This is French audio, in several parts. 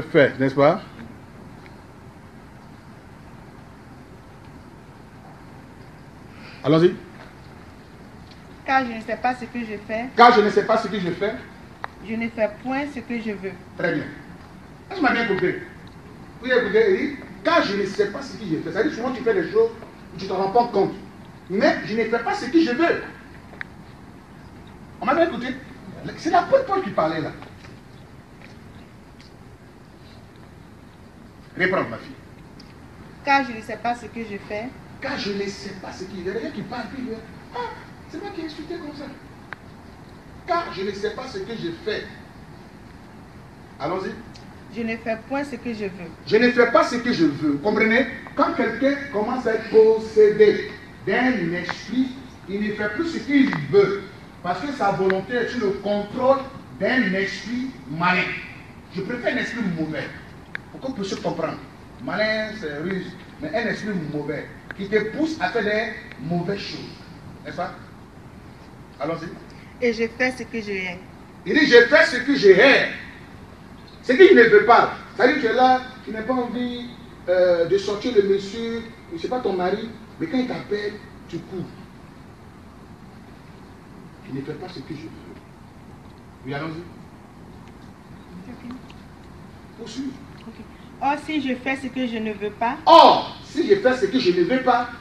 fais, n'est-ce pas? Allons-y. Car je ne sais pas ce que je fais, Car je ne sais pas ce que je fais. je ne fais point ce que je veux. Très bien. Est-ce que tu m'as bien compris? Vous avez écouté, il dit, car je ne sais pas ce que je fais. C'est-à-dire souvent tu fais des choses où tu ne te rends pas compte. Mais je ne fais pas ce que je veux. On m'a bien écouté? C'est l'apôtre Paul qui parlait là. Reprends ma fille. Car je ne sais pas ce que je fais, Car je ne sais pas ce qu'il y a. Il y a quelqu'un qui parle, puis il dit, ah, c'est moi qui ai insulté comme ça. Car je ne sais pas ce que je fais. Allons-y. je ne fais point ce que je veux. Je ne fais pas ce que je veux. Vous comprenez? Quand quelqu'un commence à être possédé d'un esprit, il ne fait plus ce qu'il veut. Parce que sa volonté est sous le contrôle d'un esprit malin. Je préfère un esprit mauvais. Pour qu'on puisse comprendre. Malin, c'est ruse. Mais un esprit mauvais qui te pousse à faire des mauvaises choses. N'est-ce pas? Allons-y. Et je fais ce que je hais. Il dit, je fais ce que je hais. C'est qu'il ne veut pas. C'est-à-dire que tu es là, tu n'as pas envie de sortir le monsieur, je ne sais pas ton mari, mais quand il t'appelle, tu cours. Je ne fais pas ce que je veux. Oui, allons-y. Poursuivre. Okay. Or, si je fais ce que je ne veux pas, Or, si je fais ce que je ne veux pas,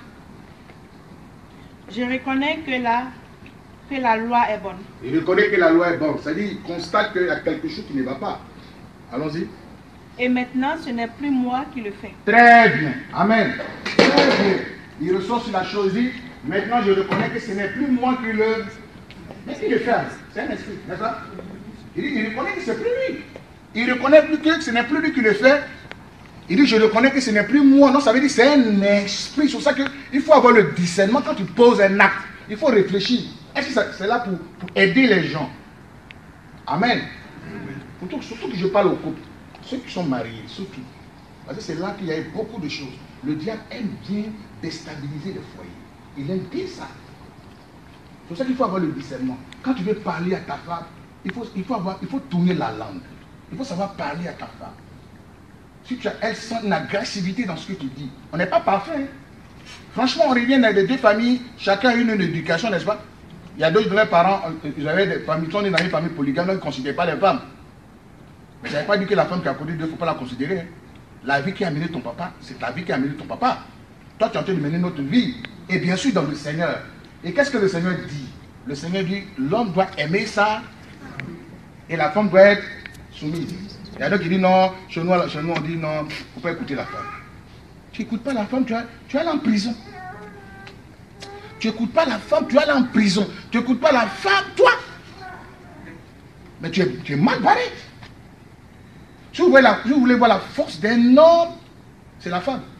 je reconnais que la loi est bonne. il reconnaît que la loi est bonne. C'est-à-dire qu'il constate qu'il y a quelque chose qui ne va pas. Allons-y. Et maintenant, ce n'est plus moi qui le fais. Très bien. Amen. Très bien. Il ressort sur la chose, il dit, maintenant je reconnais que ce n'est plus moi qui le... Mais qui le fait? C'est un esprit, n'est-ce pas? Il dit, il reconnaît que ce n'est plus lui. Il reconnaît plus que ce n'est plus lui qui le fait. Il dit, je reconnais que ce n'est plus moi. Non, ça veut dire que c'est un esprit. C'est pour ça qu'il faut avoir le discernement quand tu poses un acte. Il faut réfléchir. Est-ce que c'est là pour aider les gens? Amen. Surtout que je parle au couple. Ceux qui sont mariés, surtout. Parce que c'est là qu'il y a beaucoup de choses. Le diable aime bien déstabiliser les foyers. Il aime bien ça. C'est pour ça qu'il faut avoir le discernement. Quand tu veux parler à ta femme, il faut tourner la langue. Il faut savoir parler à ta femme. Si elle sent une agressivité dans ce que tu dis, on n'est pas parfait. Hein? Franchement, on revient dans les deux familles, chacun a une éducation, n'est-ce pas? Il y a d'autres parents, ils avaient des familles, sont dans une famille polygame, ils ne considèrent pas les femmes. Mais ça ne veut pas dire que la femme qui a connu Dieu, il ne faut pas la considérer. Hein? La vie qui a mené ton papa, c'est ta vie qui a mené ton papa. Toi, tu es en train de mener notre vie. Et bien sûr, dans le Seigneur. Et qu'est-ce que le Seigneur dit? Le Seigneur dit, l'homme doit aimer ça et la femme doit être soumise. Il y a d'autres qui disent non, chez nous on dit non, il ne faut pas écouter la femme. Tu n'écoutes pas la femme, tu vas aller en prison. Tu n'écoutes pas la femme, tu vas aller en prison. Tu n'écoutes pas la femme, toi. Mais tu es mal barré. Si vous voulez voir la force d'un homme, c'est la femme.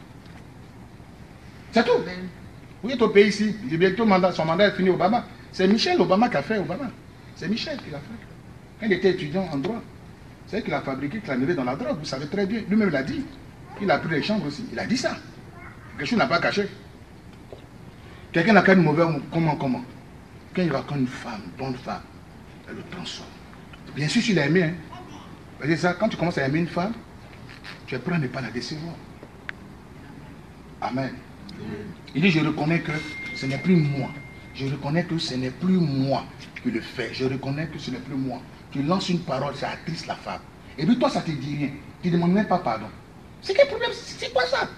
C'est tout. Vous êtes au pays ici, bientôt son mandat est fini, Obama. C'est Michelle Obama qui a fait Obama. C'est Michel qui l'a fait. Quand il était étudiant en droit, c'est elle qui l'a fabriqué, qui l'a mis dans la drogue, vous savez très bien. Lui-même l'a dit. Il a pris les chambres aussi. Il a dit ça. Quelque chose n'a pas caché. Quelqu'un n'a qu'un mauvais mot. Comment? Quand il va connaître une femme, une bonne femme, elle le transforme. Bien sûr, tu l'as aimé. Hein. C'est ça, quand tu commences à aimer une femme, tu es prêt à ne pas la décevoir. Amen. Il dit, je reconnais que ce n'est plus moi. Je reconnais que ce n'est plus moi qui le fais. Je reconnais que ce n'est plus moi. Tu lances une parole, ça attriste la femme. Et puis toi, ça ne te dit rien. Tu ne demandes même pas pardon. C'est quel problème? C'est quoi ça?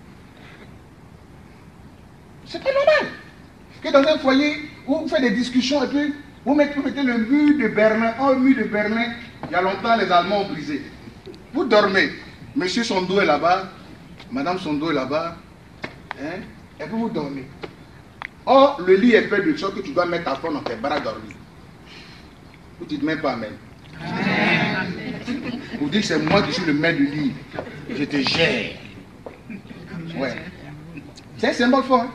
C'est pas normal. Que dans un foyer où vous faites des discussions et puis vous mettez le mur de Berlin. Un mur de Berlin, il y a longtemps, les Allemands ont brisé. Vous dormez. Monsieur, son dos est là-bas. Madame, son dos est là-bas. Hein? Et puis vous dormez. Or, le lit est fait de sorte que tu dois mettre ta femme dans tes bras dormir. Vous ne dites même pas amen. Vous dites c'est moi qui suis le maître du lit. Je te gère. Ouais. C'est un symbole fort. Hein?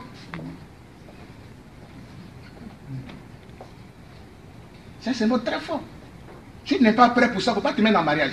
C'est un symbole très fort. Si tu n'es pas prêt pour ça, il ne faut pas te mettre en mariage.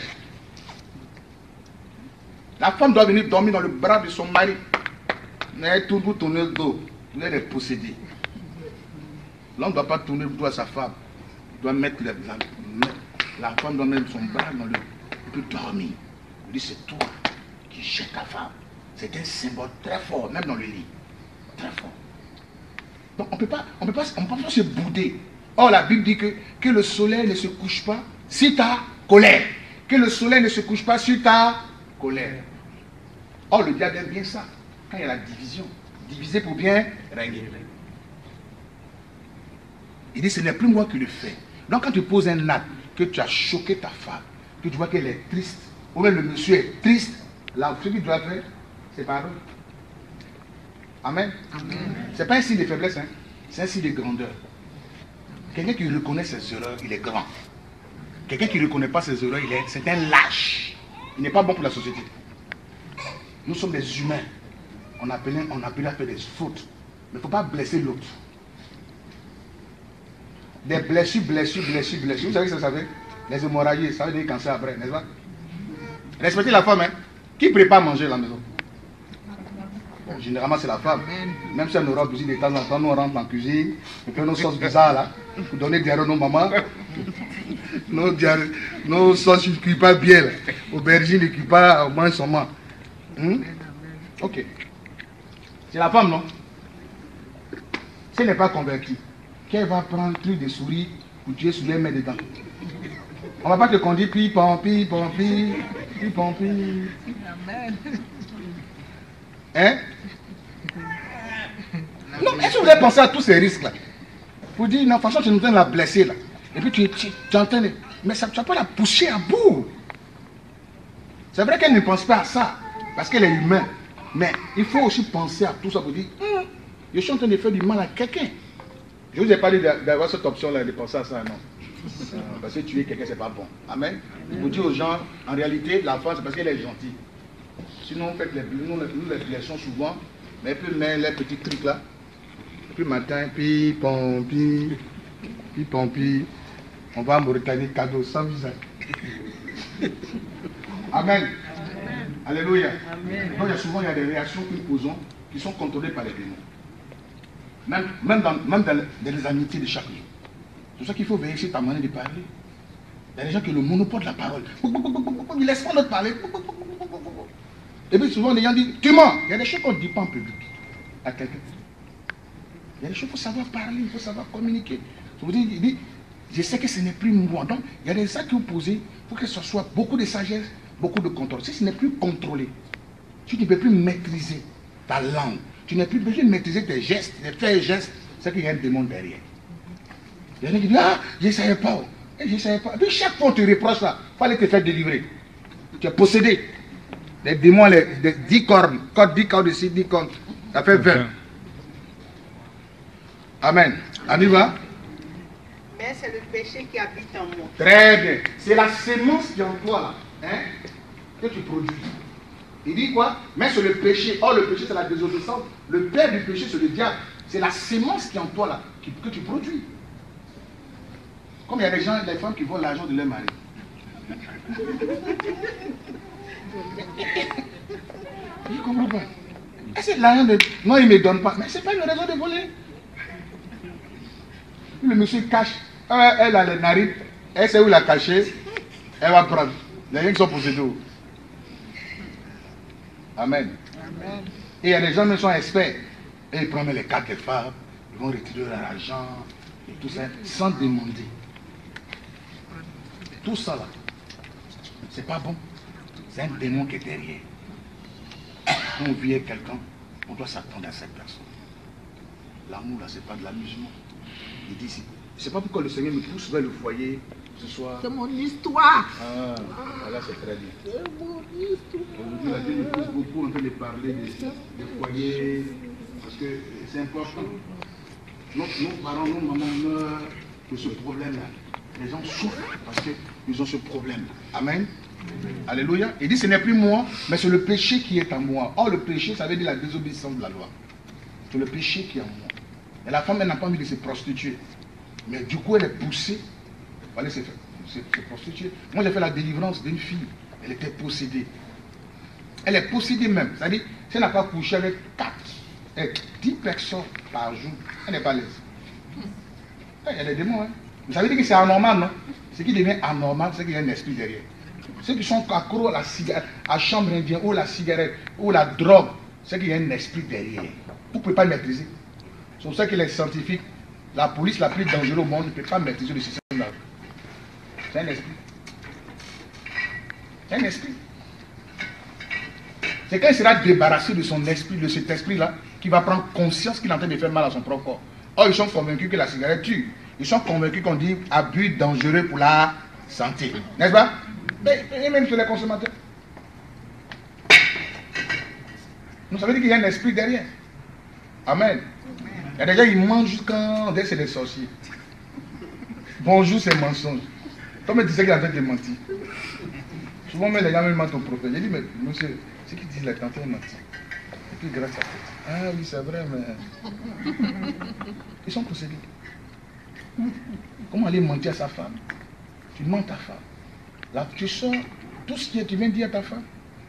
La femme doit venir dormir dans le bras de son mari. Mais tout vous tourner le dos. Vous êtes possédé. L'homme ne doit pas tourner le dos à sa femme. Il doit mettre la femme doit mettre son bras dans le... Il peut dormir. Il dit, c'est toi qui jettes ta femme. C'est un symbole très fort, même dans le lit. Très fort. Donc on ne peut pas se bouder. Or la Bible dit que le soleil ne se couche pas sur ta colère. Que le soleil ne se couche pas sur ta colère. Or le diable aime bien ça. Quand il y a la division. Diviser pour bien régner. Il dit, ce n'est plus moi qui le fais. Donc quand tu poses un acte, que tu as choqué ta femme, que tu vois qu'elle est triste, ou même le monsieur est triste, là, ce qu'il doit faire, c'est pardon. Amen. Ce n'est pas un signe de faiblesse, hein? C'est un signe de grandeur. Quelqu'un qui reconnaît ses erreurs, il est grand. Quelqu'un qui ne reconnaît pas ses erreurs, c'est un lâche. Il n'est pas bon pour la société. Nous sommes des humains. On appelle à faire des fautes. Mais il ne faut pas blesser l'autre. Des blessures. Vous savez ce que ça fait? Les hémorragies, ça veut dire cancer après, n'est-ce pas? Respectez la femme, hein? Qui prépare à manger à la maison? Bon, généralement, c'est la femme. Même si en Europe, de temps en temps, nous on rentre en cuisine, et puis nos sauces bizarres là, pour donner des à nos mamans. Nos sauces ne cuisent pas bien. Aubergine ne cuit pas au moins son main. Ok. C'est la femme, non? Si elle n'est pas convertie, qu'elle va prendre un truc de souris pour tuer sur les mains dedans. On ne va pas te conduire pi-pampi. Hein? Non, est-ce que vous avez pensé à tous ces risques-là? Vous dites, non, franchement, tu es en train de la blesser là. Et puis tu es en train de... Mais ça, tu ne vas pas la pousser à bout. C'est vrai qu'elle ne pense pas à ça, parce qu'elle est humaine. Mais il faut aussi penser à tout ça pour dire, je suis en train de faire du mal à quelqu'un. Je vous ai parlé d'avoir cette option-là, de penser à ça, non. Parce que tuer quelqu'un, c'est pas bon. Amen. Il vous dit aux gens, en réalité, l'enfant, c'est parce qu'elle est gentille. Sinon, nous les blessons souvent, mais elle peut mettre les petits trucs là. Et puis matin, pi-pompi, on va en Mauritanie, cadeau, sans visa. Amen. Alléluia. Donc souvent, il y a des réactions que nous posons qui sont contrôlées par les démons. Même dans les amitiés de chaque jour. C'est pour ça qu'il faut veiller sur ta manière de parler. Il y a des gens qui ont le monopole de la parole. Ils ne laissent pas l'autre parler. Et puis souvent les gens disent, tu mens. Il y a des choses qu'on ne dit pas en public à quelqu'un. Il y a des choses qu'il faut savoir parler, il faut savoir communiquer. Il dit, je sais que ce n'est plus moi. Donc il y a des actes que vous posez, il faut que ce soit beaucoup de sagesse, beaucoup de contrôle. Si ce n'est plus contrôlé, si tu ne peux plus maîtriser ta langue, tu n'as plus besoin de maîtriser tes gestes, de faire gestes, c'est qu'il y a un démon derrière. Il y a des gens qui disent, ah, je ne savais pas. Et je ne savais pas. Et puis chaque fois on te reproche ça, il fallait te faire délivrer. Tu es possédé. Les démons, les 10 cornes, 10 cornes ici, 10 cornes, ça fait 20. Amen. On y va? Mais c'est le péché qui habite en moi. Très bien. C'est la sémence qui est en toi là, hein, que tu produis. Il dit quoi? Mais c'est le péché. Or, le péché, c'est la désobéissance. Le père du péché, c'est le diable. C'est la sémence qui est en toi là, que tu produis. Comme il y a des gens, des femmes qui volent l'argent de leur mari. Je ne comprends pas. C'est l'argent de... Non, il ne me donne pas. Mais ce n'est pas une raison de voler. Le monsieur cache. Elle a les narines. Elle sait où il a caché. Elle va prendre. Les gens qui sont possédés. Amen. Amen. Et il y a des gens qui sont experts. Et ils prennent les cartes des femmes. Ils vont retirer leur argent. Et tout ça. Sans demander. Tout ça là. C'est pas bon. C'est un démon qui est derrière. Quand on vit avec quelqu'un, on doit s'attendre à cette personne. L'amour là, c'est pas de l'amusement. Il dit, c'est pas pourquoi le Seigneur me pousse vers le foyer ce soir. C'est mon histoire. Ah, voilà, c'est très bien. C'est mon histoire. Aujourd'hui, la Dieu me pousse beaucoup en train de parler des foyers, parce que c'est important. Nos parents, nos mamans meurent de ce problème-là. Les gens souffrent parce qu'ils ont ce problème. Amen. Alléluia. Il dit, ce n'est plus moi, mais c'est le péché qui est en moi. Or, le péché, ça veut dire la désobéissance de la loi. C'est le péché qui est en moi. Et la femme, elle n'a pas envie de se prostituer. Mais du coup, elle est poussée pour aller se prostituer. Moi, j'ai fait la délivrance d'une fille. Elle était possédée. Elle est possédée même. C'est-à-dire, si elle n'a pas couché avec 10 personnes par jour, elle n'est pas l'aise. Il y a des démons, hein. Vous savez dire que c'est anormal, non? Ce qui devient anormal, c'est qu'il y a un esprit derrière. Ceux qui sont accros à la cigarette, à chambre indienne, ou la cigarette, ou la drogue, c'est qu'il y a un esprit derrière. Vous ne pouvez pas le maîtriser. C'est pour ça que les scientifiques, la police la plus dangereuse au monde, ne peut pas maîtriser le système là. C'est un esprit. C'est un esprit. C'est quand il sera débarrassé de son esprit, de cet esprit-là, qu'il va prendre conscience qu'il est en train de faire mal à son propre corps. Or, ils sont convaincus que la cigarette tue. Ils sont convaincus qu'on dit abus dangereux pour la santé. N'est-ce pas? Et même sur les consommateurs. Nous savons dire qu'il y a un esprit derrière. Amen. Il y a des gens qui mangent quand c'est des sorciers. Bonjour, c'est mensonge. Toi, tu sais qu'il est en train de mentir. Souvent, même les gens me mentent au prophète. J'ai dit, mais monsieur, ce qu'ils disent, la tante est menti. Et puis, grâce à ça. Ah oui, c'est vrai, mais. Ils sont possédés. Comment aller mentir à sa femme? Tu mens ta femme. Là, tu sors tout ce que tu viens dire à ta femme.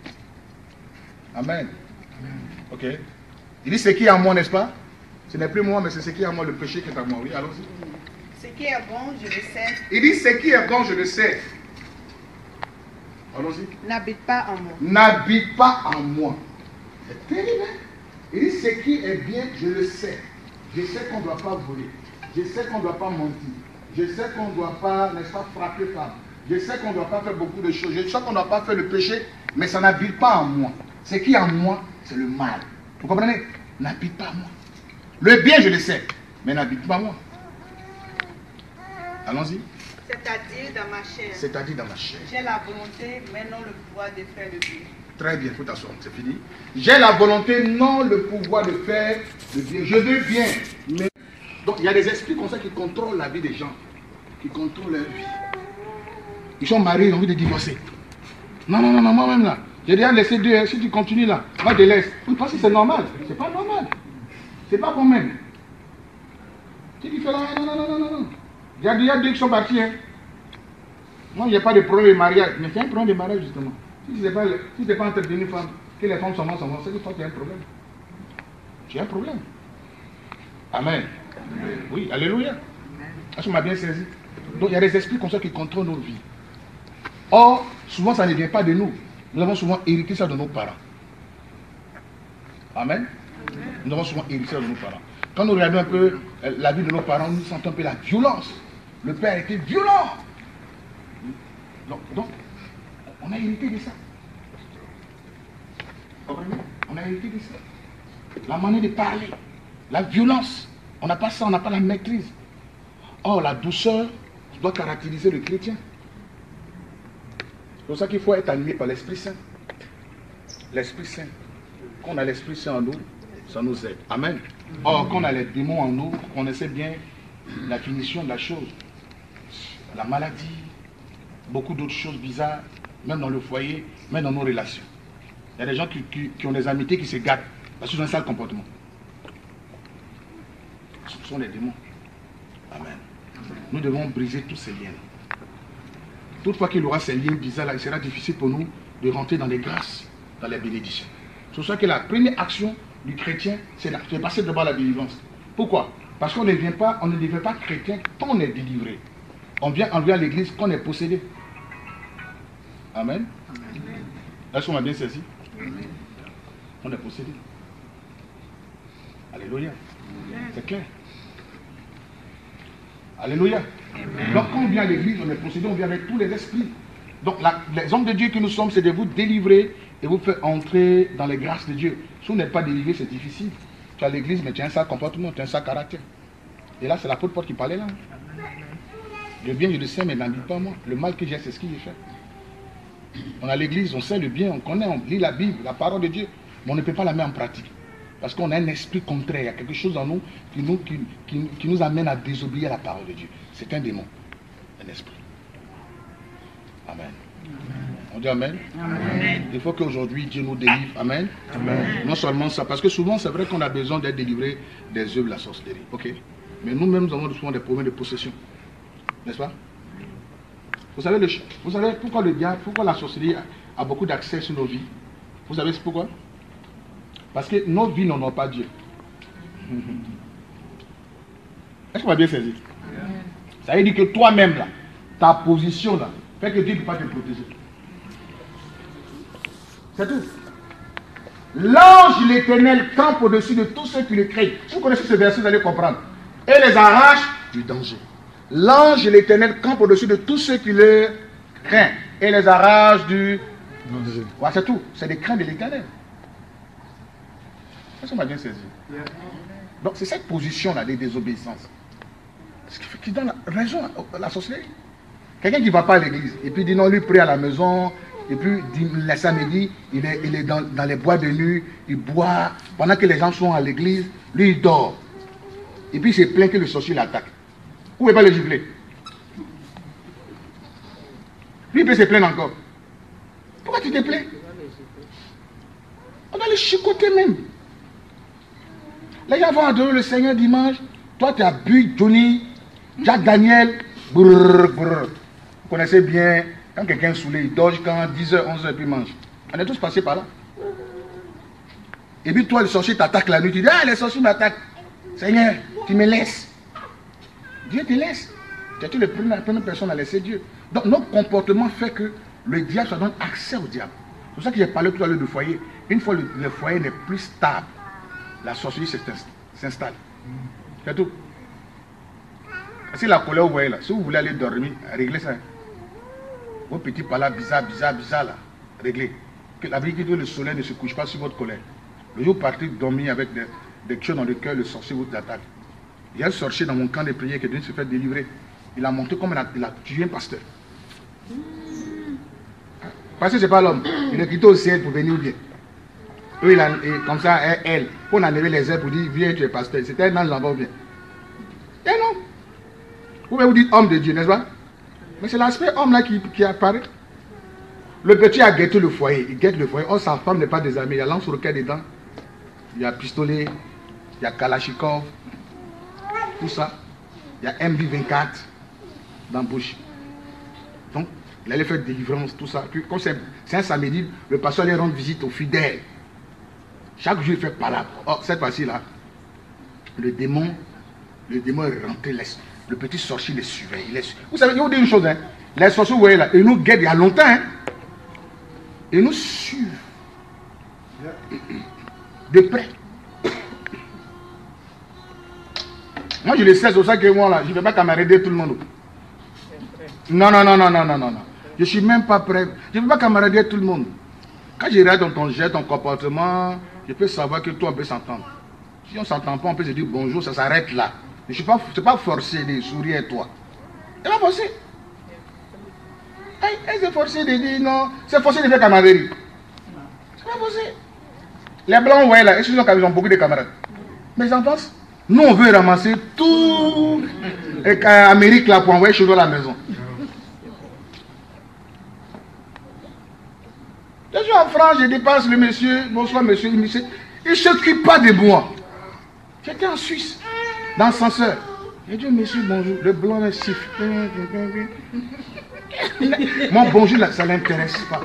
Amen. Ok. Il dit, c'est qui est en moi, n'est-ce pas? Ce n'est plus moi, mais c'est ce qui est en moi, le péché qui est en moi. Oui, allons-y. Ce qui est bon, je le sais. Il dit, ce qui est bon, je le sais. Allons-y. N'habite pas en moi. N'habite pas en moi. C'est terrible. Hein? Il dit, ce qui est bien, je le sais. Je sais qu'on ne doit pas voler. Je sais qu'on ne doit pas mentir. Je sais qu'on ne doit pas, n'est-ce pas, frapper femme. Je sais qu'on ne doit pas faire beaucoup de choses. Je sais qu'on ne doit pas faire le péché, mais ça n'habite pas en moi. Ce qui est en moi, c'est le mal. Vous comprenez? N'habite pas en moi. Le bien, je le sais, mais n'habite pas en moi. Allons-y. C'est-à-dire dans ma chair. C'est-à-dire dans ma chair. J'ai la volonté, mais non le pouvoir de faire le bien. Très bien, il faut t'asseoir, c'est fini. J'ai la volonté, non le pouvoir de faire le bien. Je veux bien, mais... Donc il y a des esprits comme ça qui contrôlent la vie des gens, qui contrôlent leur vie. Ils sont mariés, ils ont envie de divorcer. Non, non, non, non, moi-même là, j'ai déjà laissé deux, si tu continues là, moi je te laisse. Oui, parce que c'est normal, c'est pas normal. C'est pas bon même. Si tu fais là, non, non, non, non, non. Il y a déjà deux qui sont partis. Hein. Moi, il n'y a pas de problème de mariage, mais c'est un problème de mariage justement. Si tu n'es pas entretenu une femme, que les femmes sont mortes, c'est que toi tu as un problème. Tu as un problème. Amen. Amen. Oui, alléluia. Est-ce qu'on m'a bien saisi? Donc il y a des esprits comme ça qui contrôlent nos vies. Or, souvent ça ne vient pas de nous. Nous avons souvent hérité ça de nos parents. Amen. Nous avons souvent hérité ça de nos parents. Quand nous regardons un peu la vie de nos parents, nous sentons un peu la violence. Le père était violent. Donc on a hérité de ça. On a hérité de ça. La manière de parler, la violence. On n'a pas ça, on n'a pas la maîtrise. Or, la douceur doit caractériser le chrétien. C'est pour ça qu'il faut être animé par l'Esprit Saint. L'Esprit Saint. Quand on a l'Esprit Saint en nous, ça nous aide. Amen. Or, quand on a les démons en nous, on essaie bien la finition de la chose. La maladie, beaucoup d'autres choses bizarres, même dans le foyer, même dans nos relations. Il y a des gens qui ont des amitiés qui se gâtent parce qu'ils ont un sale comportement. Ce sont les démons. Amen. Nous devons briser tous ces liens. Toutefois qu'il aura ces liens bizarres, il sera difficile pour nous de rentrer dans les grâces, dans les bénédictions. C'est pour ça que la première action du chrétien, c'est de passer devant la délivrance. Pourquoi? Parce qu'on ne devient pas chrétien quand on est délivré. On vient enlever à l'église quand on est possédé. Amen. Est-ce qu'on m'a bien saisi? On est possédé. Alléluia. C'est clair. Alléluia. Donc quand on vient à l'église, on est possédé, on vient avec tous les esprits. Donc les hommes de Dieu que nous sommes, c'est de vous délivrer et vous faire entrer dans les grâces de Dieu. Si vous n'êtes pas délivré, c'est difficile. Tu es à l'église, mais tu as un sale comportement, tu as un sale caractère. Et là, c'est l'apôtre Paul qui parlait là. Le bien, je le sais, mais n'habite pas moi. Le mal que j'ai, c'est ce que j'ai fait. On est à l'église, on sait le bien, on connaît, on lit la Bible, la parole de Dieu, mais on ne peut pas la mettre en pratique. Parce qu'on a un esprit contraire, il y a quelque chose en nous qui nous amène à désobéir à la parole de Dieu. C'est un démon, un esprit. Amen. On dit Amen. Amen. Il faut qu'aujourd'hui Dieu nous délivre. Amen. Amen. Non seulement ça, parce que souvent c'est vrai qu'on a besoin d'être délivré des œuvres de la sorcellerie. Ok. Mais nous-mêmes nous avons souvent des problèmes de possession. N'est-ce pas? Vous savez pourquoi le diable, pourquoi la sorcellerie a beaucoup d'accès sur nos vies? Vous savez pourquoi? Parce que nos vies n'en ont pas Dieu. Est-ce qu'on va bien saisir? Ça veut dire que toi-même, là, ta position, là, fait que Dieu ne peut pas te protéger. C'est tout. L'ange de l'Éternel campe au-dessus de tous ceux qui le craignent. Vous connaissez ce verset, vous allez comprendre. Et les arrache du danger. L'ange de l'Éternel campe au-dessus de tous ceux qui le craignent. Et les arrache du danger. Voilà, c'est tout. C'est des craintes de l'Éternel. Ça m'a bien saisi. Donc c'est cette position-là de désobéissance qui donne raison à la sorcellerie. Quelqu'un qui ne va pas à l'église et puis dit non, lui prie à la maison, et puis le samedi, il est dans les bois de nuit, il boit, pendant que les gens sont à l'église, lui il dort. Et puis il se plaint que le sorcier l'attaque. Vous ne pouvez pas le gifler. Lui il peut se plaindre encore. Pourquoi tu te plains? On doit le chicoter même. Les gens vont adorer le Seigneur dimanche. Toi, tu as bu Johnny, Jack Daniel. Brrr, brrr. Vous connaissez bien, quand quelqu'un est saoulé, il dort quand 10h, 11h, puis il mange. On est tous passés par là. Et puis toi, le sorcier t'attaque la nuit. Tu dis, ah, les sorciers m'attaquent. Seigneur, tu me laisses. Dieu te laisse. Tu es la première personne à laisser Dieu. Donc, notre comportement fait que le diable, ça donne accès au diable. C'est pour ça que j'ai parlé tout à l'heure du foyer. Une fois le foyer n'est plus stable, la sorcellerie s'installe. C'est tout. Si la colère, vous voyez là, si vous voulez aller dormir, réglez ça. Vos petits pas là, bizarre là, réglez. Que la vie dit que le soleil ne se couche pas sur votre colère. Le jour où vous partez dormir avec des choses dans le cœur, le sorcier vous attaque. Il y a un sorcier dans mon camp de prière qui est venu se faire délivrer. Il a monté comme il a tué un pasteur. Parce que ce n'est pas l'homme. Il est quitté au ciel pour venir bien. Eux, comme ça, elle, pour enlever les ailes pour dire, viens, tu es pasteur. C'était un ange là-bas bien. Et non. Vous pouvez vous dire homme de Dieu, n'est-ce pas? Mais c'est l'aspect homme là qui apparaît. Le petit a guetté le foyer. Il guette le foyer. Oh, sa femme n'est pas désarmée. Il y a lance-roquette dedans. Il y a pistolet. Il y a Kalachnikov. Tout ça. Il y a MV24 dans la bouche. Donc, il allait faire délivrance, tout ça. Puis, comme c'est un samedi, le pasteur allait rendre visite aux fidèles. Chaque jour, il fait palabre. Oh, cette fois-ci là, le démon est rentré. Le petit sorcier les surveille. Vous savez, je vais vous dire une chose. Hein. Les sorciers, vous voyez là, ils nous guettent il y a longtemps. Hein. Ils nous suivent. De près. Moi, je le sais, c'est pour ça que moi, là, je ne vais pas camarader tout le monde. Non. Je ne suis même pas prêt. Je ne vais pas camarader tout le monde. Quand je regarde dans ton jet, ton comportement, je peux savoir que toi, on peut s'entendre. Si on ne s'entend pas, on peut se dire bonjour, ça s'arrête là. Ce n'est pas forcé de sourire à toi. C'est pas forcé. C'est forcé de dire non. C'est forcé de faire camaraderie. C'est pas forcé. Les blancs, ouais, là, ils ont beaucoup de camarades. Mais ils en pensent. Nous, on veut ramasser tout l'Amérique là pour envoyer chez nous à la maison. Je suis en France, je dépasse le monsieur, bonsoir monsieur, il ne s'occupe pas de moi. J'étais en Suisse, dans l'ascenseur. J'ai dit monsieur bonjour, le blanc me siffle. Mon bonjour là, ça ne l'intéresse pas.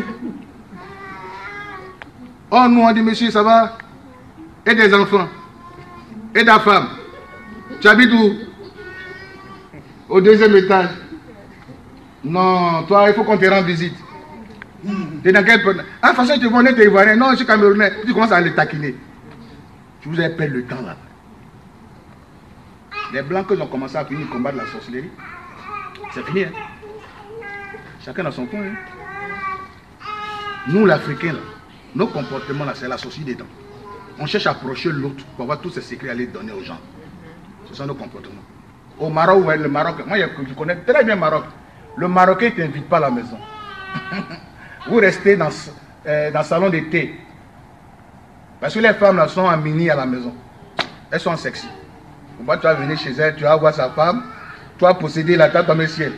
Oh nous on dit monsieur ça va? Et des enfants? Et ta femme? Tu habites où? Au deuxième étage. Non, toi il faut qu'on te rende visite. Tu es dans quel pays? Ah, de toute façon, tu vois, on est ivoirien. Non, je suis camerounais. Tu commences à les taquiner. Je vous ai perdu le temps là. Les blancs qui ont commencé à finir combattre la sorcellerie, c'est fini. Hein? Chacun dans son coin. Hein? Nous, l'Africain, nos comportements, là, c'est la sorcellerie dedans. On cherche à approcher l'autre pour avoir tous ces secrets à les donner aux gens. Ce sont nos comportements. Au Maroc, ouais, le Maroc, moi je connais très bien le Maroc. Le Marocain ne t'invite pas à la maison. Vous restez dans le salon de thé. Parce que les femmes là sont en mini à la maison. Elles sont sexy. Tu vas venir chez elle, tu vas voir sa femme, tu vas posséder la table dans le ciel.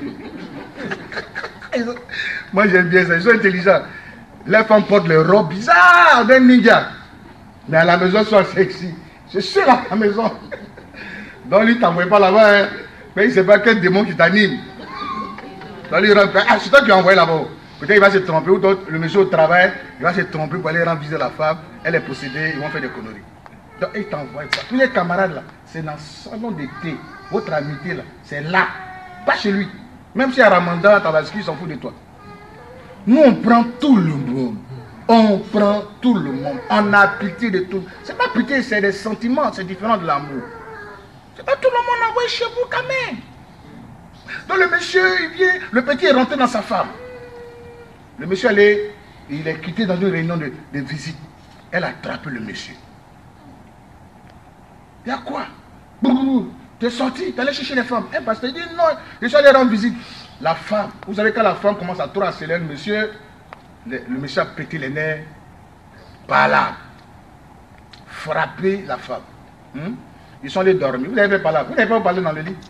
Moi j'aime bien ça, ils sont intelligents. Les femmes portent les robes bizarres d'un ninja. Mais à la maison, elles sont sexy. C'est sûr à la maison. Donc lui, t'envoie pas là-bas. Hein. Mais il ne sait pas quel démon qui t'anime. Donc lui, il rentre. Ah, c'est toi qui as envoyé là-bas. Peut-être il va se tromper, ou le monsieur au travail, il va se tromper pour aller rendre visite à la femme, elle est possédée, ils vont faire des conneries. Donc il t'envoie ça. Tous les camarades là, c'est dans le salon de thé, votre amitié là, c'est là, pas chez lui. Même si à Ramadan, Tabaski, il s'en fout de toi. Nous on prend tout le monde. On prend tout le monde. On a pitié de tout. C'est pas pitié, c'est des sentiments. C'est différent de l'amour. C'est pas tout le monde envoyé chez vous quand même. Donc le monsieur, il vient, le petit est rentré dans sa femme. Le monsieur, il est quitté dans une réunion de visite. Elle a attrapé le monsieur. Il y a quoi? Tu es sorti, tu es allé chercher les femmes. Un pasteur dit non, je suis allé rendre visite. La femme, vous savez quand la femme commence à trop harceler le monsieur a pété les nerfs. Par là, frapper la femme. Ils sont allés dormir. Vous n'avez pas là. Vous n'avez pas parlé dans le lit.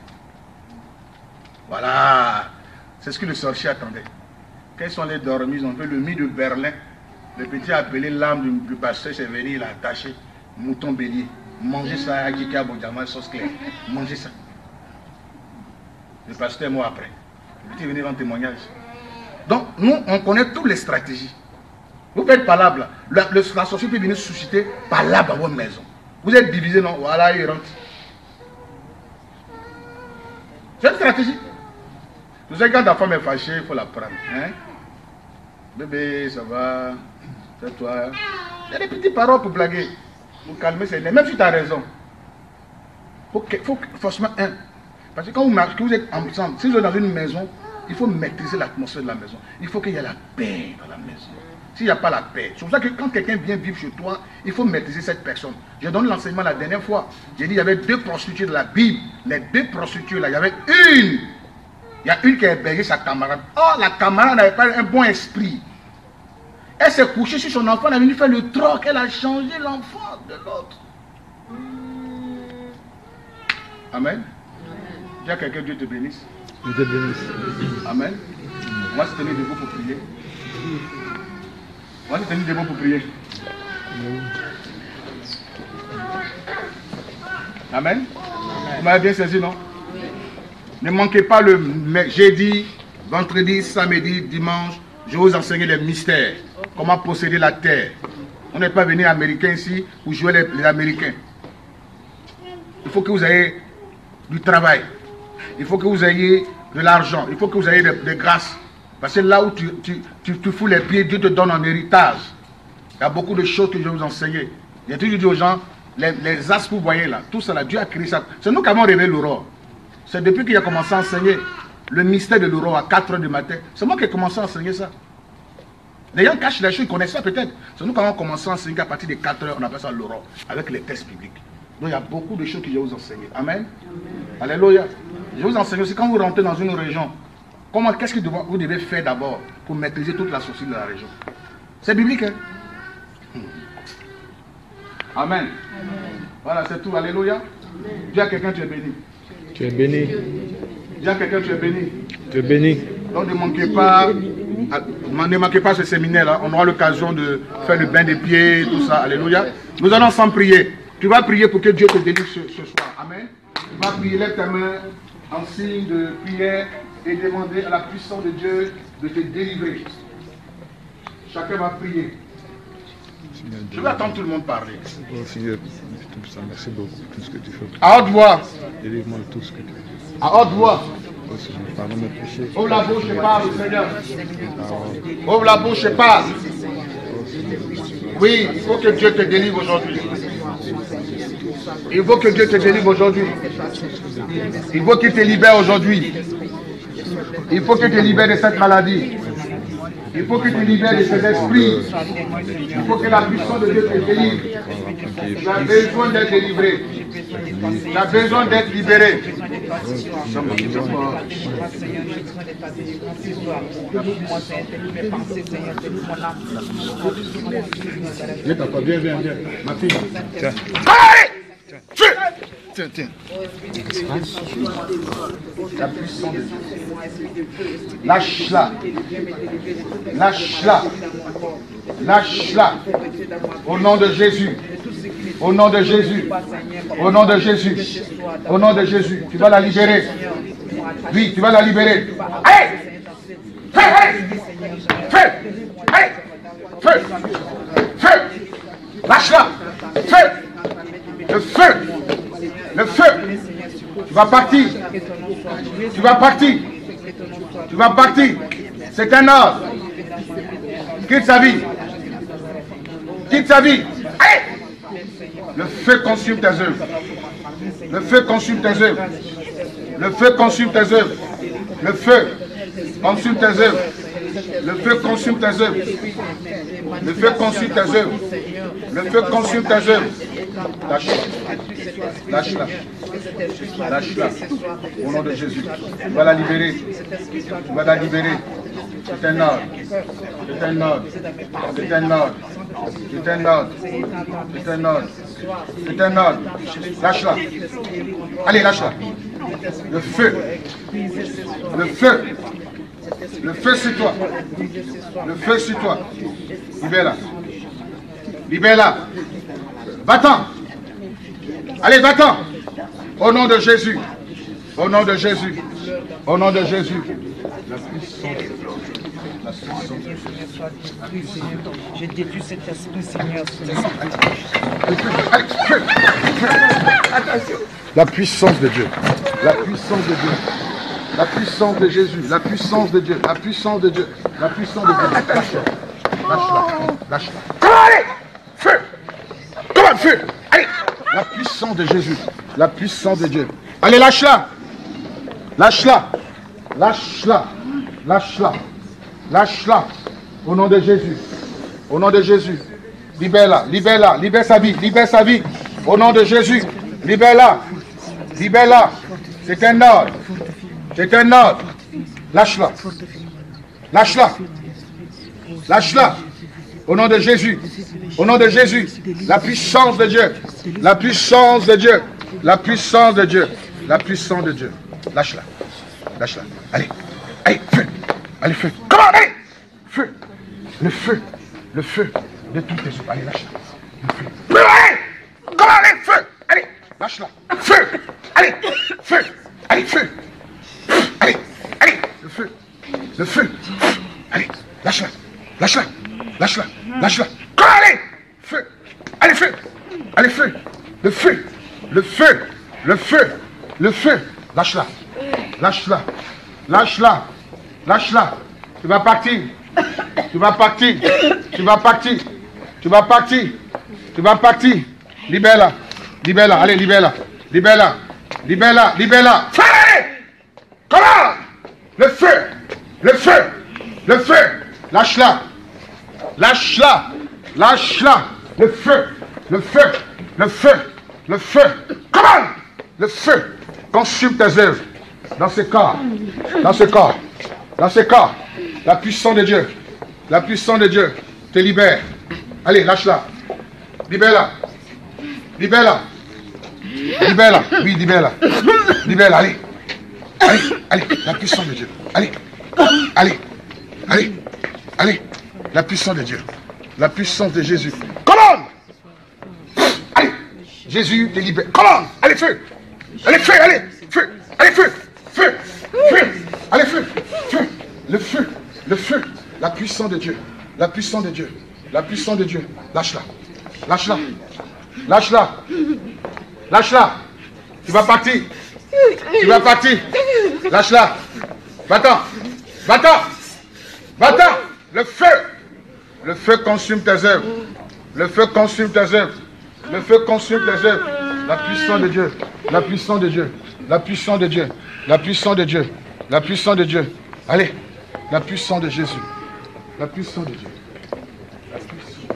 Voilà. C'est ce que le sorcier attendait. Quand ils sont allés dormir, ils ont fait le nid de Berlin. Le petit a appelé l'âme du pasteur, c'est venu, il a attaché mouton bélier. Mangez ça, Akika Bodjama, sauce claire. Mangez ça. Le pasteur est mort après. Le petit est venu en témoignage. Donc, nous, on connaît toutes les stratégies. Vous faites palabre. La société peut venir susciter palabre dans votre maison. Vous êtes divisé, non? Voilà, il rentre. C'est une stratégie. Vous savez, quand ta femme est fâchée, il faut la prendre. Hein? Bébé, ça va? C'est toi. Il y a des petites paroles pour blaguer. Pour calmer ses nerfs. Même si tu as raison. Il faut forcément un. Parce que quand vous êtes ensemble, si vous êtes dans une maison, il faut maîtriser l'atmosphère de la maison. Il faut qu'il y ait la paix dans la maison. S'il n'y a pas la paix, c'est pour ça que quand quelqu'un vient vivre chez toi, il faut maîtriser cette personne. J'ai donné l'enseignement la dernière fois. J'ai dit qu'il y avait 2 prostituées de la Bible. Les 2 prostituées là, il y avait une. Il y a une qui a hébergé sa camarade. Oh, la camarade n'avait pas un bon esprit. Elle s'est couchée sur son enfant, elle est venue faire le troc, elle a changé l'enfant de l'autre. Amen. Dis à quelqu'un, Dieu te bénisse. Dieu te bénisse. Amen. On va se tenir debout pour prier. On va se tenir debout pour prier. Amen. Vous m'avez bien saisi, non? Ne manquez pas le jeudi, vendredi, samedi, dimanche. Je vais vous enseigner les mystères. Comment posséder la terre. On n'est pas venu américain ici pour jouer les Américains. Il faut que vous ayez du travail. Il faut que vous ayez de l'argent. Il faut que vous ayez des grâces. Parce que là où tu fous les pieds, Dieu te donne un héritage. Il y a beaucoup de choses que je vais vous enseigner. J'ai toujours dit aux gens, les as que vous voyez là, tout ça là, Dieu a créé ça. C'est nous qui avons révélé l'aurore. C'est depuis qu'il a commencé à enseigner le mystère de l'aurore à 4 h du matin. C'est moi qui ai commencé à enseigner ça. Les gens cachent les choses, ils connaissent ça peut-être. C'est nous qui avons commencé à enseigner à partir de 4 h, on appelle ça l'aurore, avec les textes bibliques. Donc il y a beaucoup de choses que je vais vous enseigner. Amen. Alléluia. Je vais vous enseigner aussi quand vous rentrez dans une région, qu'est-ce que vous devez faire d'abord pour maîtriser toute la société de la région. C'est biblique, hein? Amen. Voilà, c'est tout. Alléluia. Dis à quelqu'un, tu es béni. Tu es béni. Dis à quelqu'un, tu es béni. Tu es béni. Donc ne manquez pas ce séminaire-là. On aura l'occasion de faire le bain des pieds, tout ça. Alléluia. Nous allons ensemble prier. Tu vas prier pour que Dieu te délivre ce soir. Amen. Tu vas prier, lève ta main en signe de prière et demander à la puissance de Dieu de te délivrer. Chacun va prier. Je vais attendre tout le monde parler. Oh Seigneur, merci beaucoup pour tout ce que tu fais. À haute voix. Délivre-moi de tout ce que tu fais. À haute voix. Oh Seigneur, pardonne mes péchés. Ouvre la bouche et parle, Seigneur. Ouvre la bouche et parle. Oui, il faut que Dieu te délivre aujourd'hui. Il faut que Dieu te délivre aujourd'hui. Il faut qu'il te libère aujourd'hui. Il faut qu'il te libère de cette maladie. Il faut qu'il te libère de ces esprits. Il faut que la puissance de Dieu te délivre. Tu as besoin d'être délivré. Tu as besoin d'être libéré. Viens, viens, viens. Ma fille. Tiens. Tiens, tiens. La puissance de Dieu. Lâche-la. Lâche-la. Lâche-la. Au nom de Jésus. Au nom de Jésus. Au nom de Jésus. Au nom de Jésus. Tu vas la libérer. Oui, tu vas la libérer. Allez! Feu! Feu! Allez! Feu! Feu! Lâche-la! Feu! Le feu! Le feu! Tu vas partir! Tu vas partir! Tu vas partir! C'est un ordre! Quitte sa vie! quitte sa vie. Allez! Le feu consume tes œuvres. Le feu consume tes œuvres. Le feu consume tes œuvres. Le feu consume tes œuvres. Le feu consume tes œuvres. Le feu consume tes œuvres. Le feu consume tes œuvres. Lâche-la. Lâche-la. Lâche-la. Au nom de Jésus. Tu vas la libérer. Tu vas la libérer. C'est un ordre. C'est un ordre. C'est un ordre. C'est un ordre. C'est un ordre. C'est un ordre. Lâche-la. Allez, lâche-la. Le feu. Le feu. Le feu sur toi. Le feu sur toi. Libère-la. Libère-la. Va-t'en. Allez, va-t'en. Au nom de Jésus. Au nom de Jésus. Au nom de Jésus. La puissance. Je détruis cet esprit, Seigneur. La puissance de Dieu. La puissance de Dieu. La puissance de Jésus. La puissance de Dieu. La puissance de Dieu. La puissance de Dieu. Lâche-la. Lâche-la. Lâche-la. Comment allez? Feu. Comment feu? Allez. La puissance de Jésus. La puissance de Dieu. Allez, lâche-la. Lâche-la. Lâche-la. Lâche-la. Lâche-la. Au nom de Jésus. Au nom de Jésus. Libère-la. Libère-la. Libère sa vie. Libère sa vie. Au nom de Jésus. Libère-la. Libère-la. C'est un ordre. C'est un ordre. Lâche-la. Lâche-la. Lâche-la. Au nom de Jésus. Au nom de Jésus. La puissance de Dieu. La puissance de Dieu. La puissance de Dieu. La puissance de Dieu. Lâche-la. Lâche-la. Allez. Allez, feu. Allez, feu. Comment? Allez. Feu. Le feu. Le feu de toutes tes eaux. Allez, lâche-la. Le feu. Allez. Comment? Allez, feu. Allez. Lâche-la. Feu. Allez. Feu. Allez, feu. Allez. Allez. Le feu. Le feu. Allez. Lâche-la. Lâche-la. Lâche-la. Lâche-la. Comment? Allez. Feu. Allez, feu. Allez, feu. Le feu. Le feu. Le feu. Le feu. Lâche-la. Lâche-la. Lâche-la. Lâche-la. Tu vas partir. Tu vas partir. Tu vas partir. Tu vas partir. Tu vas partir. Libère-la. Libère-la. Allez, libère-la. Libère-la. Libère-la. Libère-la. Allez. Comment? Le feu. Le feu. Le feu. Lâche-la. Lâche-la. Lâche-la. Le feu. Le feu. Le feu. Le feu. Comment? Le feu. Consume tes œuvres. Dans ce corps. Dans ce corps. Dans ce corps. La puissance de Dieu. La puissance de Dieu te libère. Allez, lâche-la. Libère-la. Libère-la. Libère-la. Oui, libère-la. Libère-la. Allez. Allez. Allez. La puissance de Dieu. Allez. Allez. Allez. Allez. La puissance de Dieu. La puissance de Jésus. Commande. Allez. Jésus te libère. Commande. Allez, feu. Allez, feu. Allez. Feu. Allez, feu. Feu. Feu. Allez, feu. Feu. Le feu. Le feu. La puissance de Dieu. La puissance de Dieu. La puissance de Dieu. Lâche-la. Lâche-la. Lâche-la. Lâche-la. Tu vas partir. Tu vas partir. Lâche-la. Va-t'en. Va-t'en. Va-t'en. Le feu. Le feu consume tes œuvres. Le feu consume tes œuvres. Le feu consume tes œuvres. La puissance de Dieu. La puissance de Dieu. La puissance de Dieu. La puissance de Dieu. La puissance de Dieu. Allez. La puissance de Jésus. La puissance de Dieu. La puissance.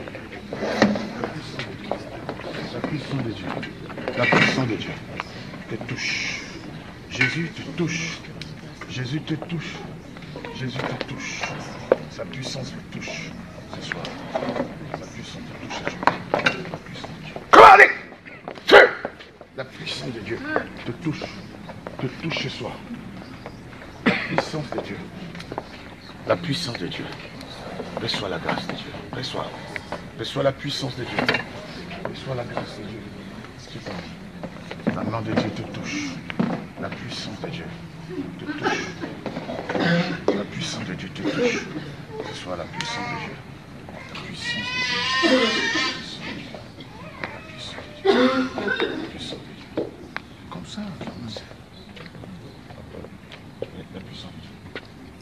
La puissance de Dieu. La puissance de Dieu. Te touche. Jésus te touche. Jésus te touche. Jésus te touche. Sa puissance te touche ce soir. Sa puissance te touche ce soir. La puissance de Dieu. Comment allez? Feu! La puissance de Dieu te touche. Te touche ce soir. La puissance de Dieu. La puissance de Dieu. Reçois la grâce de Dieu. Reçois. Reçois la puissance de Dieu. Reçois la grâce de Dieu. La main de Dieu te touche. La puissance de Dieu te touche. La puissance de Dieu te touche. Reçois la puissance de Dieu. La puissance de Dieu. La puissance de Dieu. La puissance de Dieu. Comme ça, la puissance de Dieu.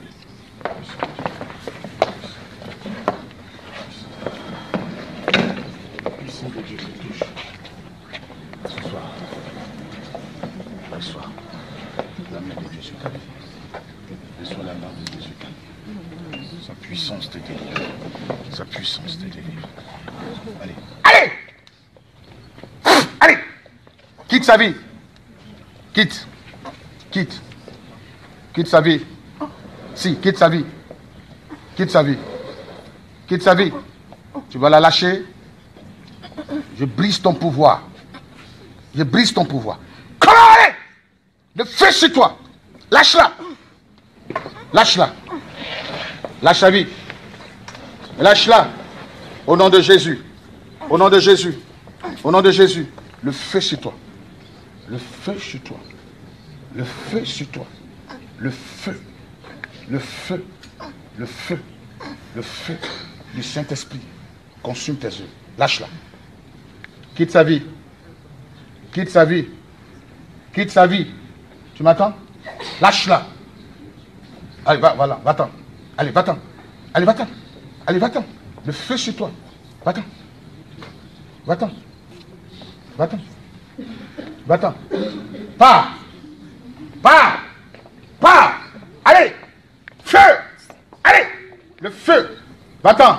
La puissance de Dieu. puissance de Dieu te touche. Ce soir. Reçois la main de Dieu sur ta vie. Reçois la main de Dieu sur ta vie. Sa puissance te délivre. Sa puissance te délivre. Allez. Allez! Allez! Quitte sa vie. Quitte. Quitte. Quitte sa vie. Si, quitte sa vie. Quitte sa vie. Quitte sa vie. Tu vas la lâcher. Je brise ton pouvoir. Je brise ton pouvoir. Comment aller? Le feu sur toi. Lâche-la. Lâche-la. Lâche la vie. Lâche-la. Au nom de Jésus. Au nom de Jésus. Au nom de Jésus. Le feu sur toi. Le feu sur toi. Le feu sur toi. Le feu. Le feu. Le feu. Le feu du Saint-Esprit consume tes yeux. Lâche-la. Quitte sa vie. Quitte sa vie. Quitte sa vie. Tu m'entends? Lâche-la. Allez, va, voilà, va-t'en. Allez, va-t'en. Allez, va-t'en. Allez, va-t'en. Le feu sur toi. Va-t'en. Va-t'en. Va-t'en. Va-t'en. Pars. Pars. Pars. Allez. Feu. Allez. Le feu. Va-t'en.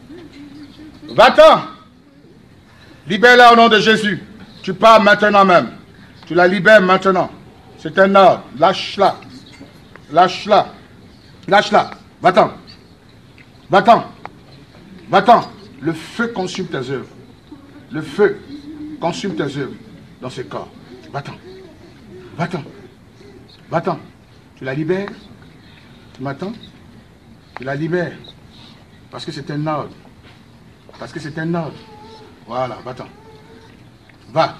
Va-t'en. Libère-la au nom de Jésus. Tu pars maintenant même. Tu la libères maintenant. C'est un ordre. Lâche-la. Lâche-la. Lâche-la. Va-t'en. Va-t'en. Va-t'en. Le feu consume tes œuvres. Le feu consume tes œuvres dans ce corps. Va-t'en. Va-t'en. Va-t'en. Tu la libères. Tu m'attends? Tu la libères. Parce que c'est un ordre. Parce que c'est un ordre. Voilà, va-t'en. Va.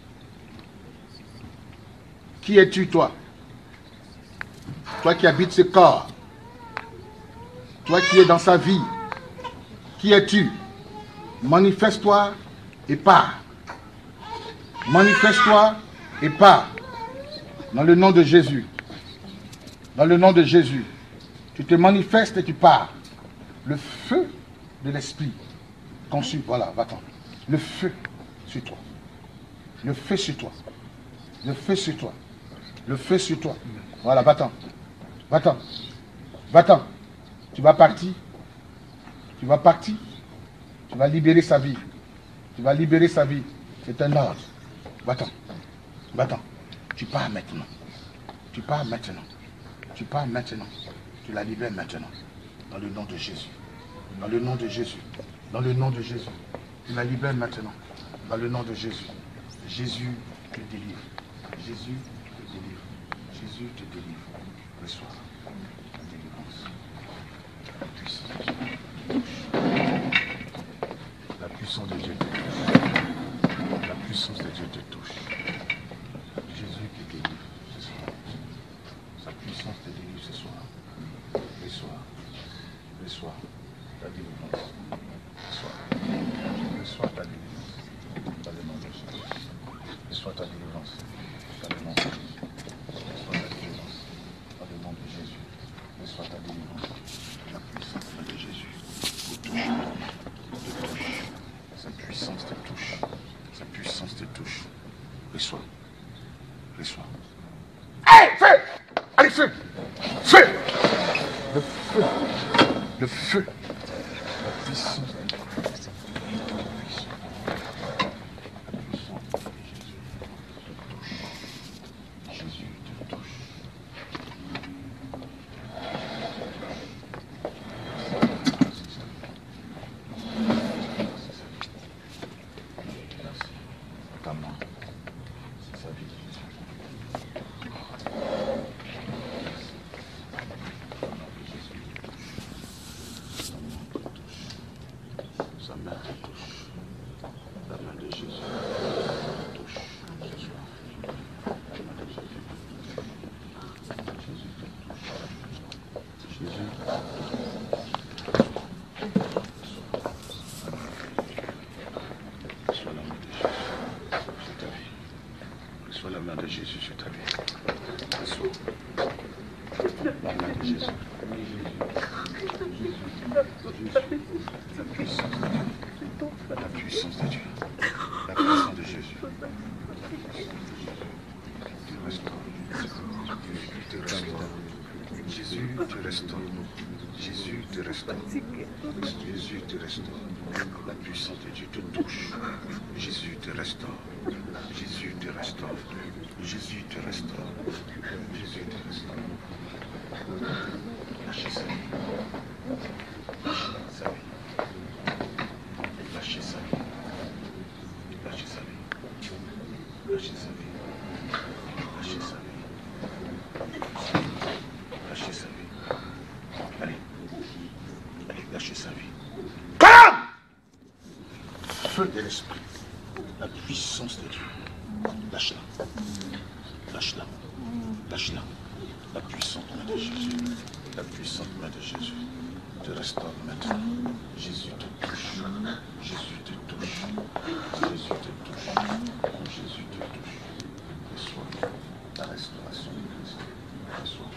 Qui es-tu, toi? Toi qui habites ce corps. Toi qui es dans sa vie. Qui es-tu? Manifeste-toi et pars. Manifeste-toi et pars. Dans le nom de Jésus. Dans le nom de Jésus. Tu te manifestes et tu pars. Le feu de l'esprit consume. Voilà, va-t'en. Le feu sur toi. Le feu sur toi. Le feu sur toi. Le feu sur toi. Voilà, va-t'en. Va-t'en. Va-t'en. Tu vas partir. Tu vas partir. Tu vas libérer sa vie. Tu vas libérer sa vie. C'est un ordre. Va-t'en. Va-t'en. Tu pars maintenant. Tu pars maintenant. Tu pars maintenant. Tu la libères maintenant. Dans le nom de Jésus. Dans le nom de Jésus. Dans le nom de Jésus. Tu la libères maintenant. Dans le nom de Jésus. Jésus te délivre. Jésus te délivre. Jésus te délivre. Reçois la délivrance. La puissance. La puissance de Dieu te touche. La puissance de Dieu te touche. Jésus te délivre ce soir. Sa puissance te délivre ce soir. Reçois. Reçois ta délivrance. Reçois. Reçois ta délivrance. Dans le nom de Jésus. Reçois ta délivrance. Dans le nom de Jésus. Reçois ta délivrance. Dans le nom de Jésus. Reçois ta délivrance. La puissance de Jésus te touche. Te touche. Sa puissance te touche. Sa puissance te touche. Reçois. Reçois. Allez, feu! Allez, feu! Feu! Le feu. Le feu. La puissance de Jésus. La puissance puissance de Dieu. La puissance de Jésus. Tu restaures. Tu restaures. Jésus te restaure. Jésus te restaure. Jésus te restaure. La puissance de Dieu te touche. Jésus te restaure. Jésus te restaure. Jésus te restaure. Jésus te restaure. Lâchez sa vie. Lâchez sa vie. Lâchez sa vie. Lâchez sa vie. Lâchez sa vie. Lâchez sa vie. Lâchez sa vie. Allez. Allez, lâchez sa vie. Calme! Feu de l'esprit. La puissance de Dieu. Lâche-la. Lâche-la. Lâche-la. La puissante main de Jésus. La puissante main de Jésus te restaure maintenant. Jésus te touche. Jésus te touche. Jésus te touche. Jésus te touche. Reçois la restauration de Christ. Reçois.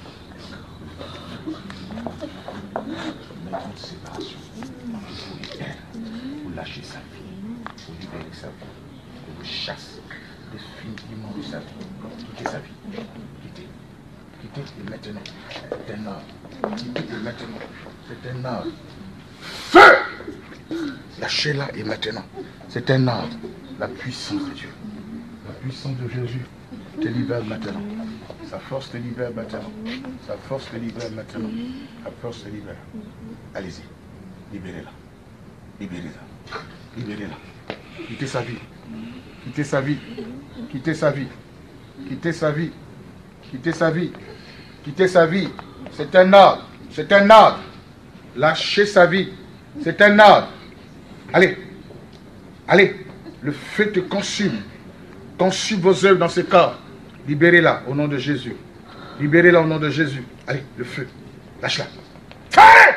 Maintenant de séparation. Vous libérez. Vous lâchez sa vie. Vous libérez sa vie. Vous le chassez définitivement de sa vie. Quittez sa vie. Quittez. Quittez et maintenant. C'est un ordre. Quittez et maintenant. C'est un ordre. Feu! Lâchez-la et maintenant. C'est un ordre. La puissance de Dieu. La puissance de Jésus te libère maintenant. Sa force te libère maintenant. Sa force te libère maintenant. Sa force te libère. Allez-y. Libérez-la. Libérez-la. Libérez-la. Quittez sa vie. Quittez sa vie. Quittez sa vie. Quittez sa vie. Quittez sa vie. Quittez sa vie. C'est un ordre. C'est un ordre. Lâchez sa vie. C'est un ordre. Allez. Allez. Le feu te consume. Consume vos œuvres dans ce corps. Libérez-la au nom de Jésus. Libérez-la au nom de Jésus. Allez, le feu. Lâche-la. Feu!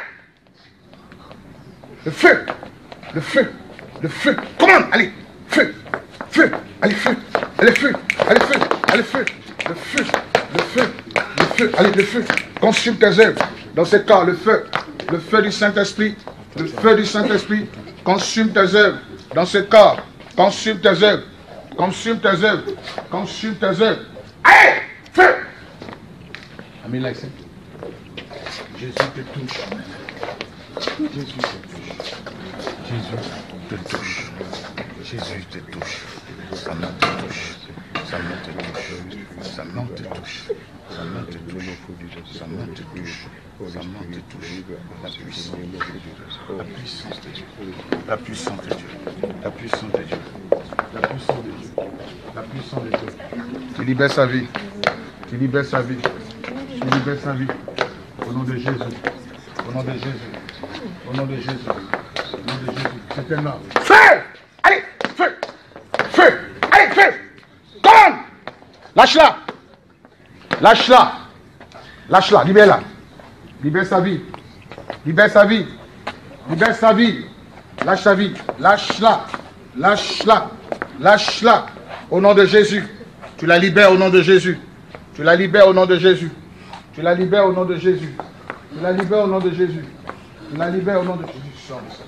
Le feu. Le feu. Le feu. Commande. Allez. Feu. Feu. Allez, feu. Allez, feu. Allez, feu. Allez, feu. Le feu. Le feu. Le feu. Allez, le feu. Consume tes œuvres dans ce corps. Le feu. Le feu du Saint-Esprit. Le feu du Saint-Esprit. Consume tes œuvres dans ce corps. Consume tes œuvres. Consume tes œuvres. Consume tes œuvres. Allez! Feu! Amen, like ça. Jésus te touche. Jésus te touche. Jésus te touche. Jésus te touche. Sa main te touche. Sa main te touche. Sa main te touche. Sa main te touche. Sa main te touche. Sa main te touche. La puissance de Dieu. La puissance de Dieu. La puissance de Dieu. La puissance de Dieu. La puissance de Dieu. La puissance de Dieu. Tu libères sa vie. Tu libères sa vie. Tu libères sa vie. Au nom de Jésus. Au nom de Jésus. Au nom de Jésus. Au nom de Jésus. C'est un ordre. Feu! Allez! Feu! Feu! Allez! Feu! Commande! Lâche-la! Lâche-la! Lâche-la! Libère-la! Libère sa vie! Libère sa vie! Libère sa vie! Lâche sa vie! Lâche-la! Lâche-la! Lâche-la! Au nom de Jésus! Tu la libères au nom de Jésus! Tu la libères au nom de Jésus! Tu la libères au nom de Jésus! Tu la libères au nom de Jésus! Tu la libères au nom de Jésus! Sors de ça!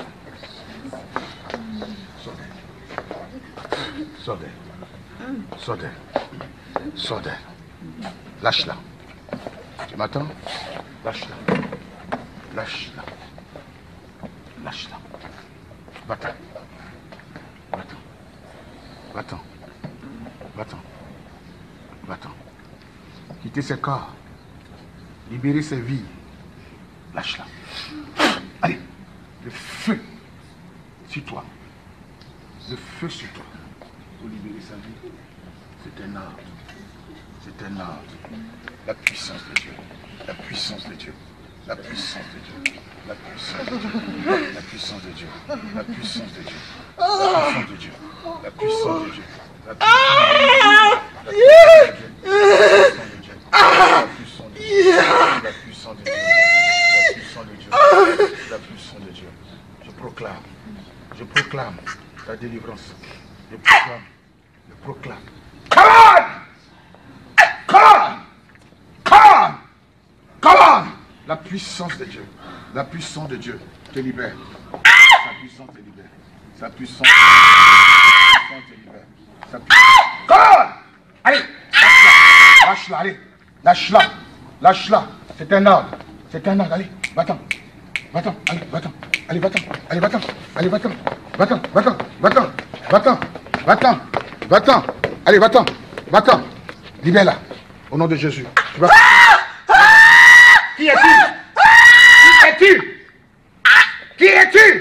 Sors d'elle! Sors d'elle! Sors d'elle! Lâche-la! Tu m'attends? Lâche-la! Lâche-la! Lâche-la! Va-t'en! Va-t'en! Va-t'en! Va-t'en! Va-t'en! Quittez ce corps! Libérez ses vies! Lâche-la! Allez! Le feu sur toi! Le feu sur toi! Pour libérer sa vie! C'est un ordre! C'est un ordre! La puissance de Dieu! La puissance de Dieu! La puissance de Dieu! La puissance de Dieu! La puissance de Dieu! La puissance de Dieu! La puissance de Dieu! La puissance de Dieu! La puissance de Dieu! La puissance de Dieu! La puissance de Dieu! Je proclame ta délivrance. Je proclame. Come on! La puissance de Dieu te libère. La puissance te libère. Sa puissance te libère. Sa puissance. Colle! Allez, lâche-la. Lâche-la, allez. Lâche-la. Lâche-la. C'est un ordre. C'est un ordre, allez. Va-t'en. Va-t'en, allez, va-t'en. Allez, va-t'en. Allez, va-t'en. Allez, va-t'en. Va-t'en, va-t'en, va-t'en. Va-t'en. Va-t'en. Va-t'en. Allez, va-t'en. Va-t'en. Libère-la. Au nom de Jésus. Tu vas... Qui es-tu? Qui es-tu? Qui es-tu?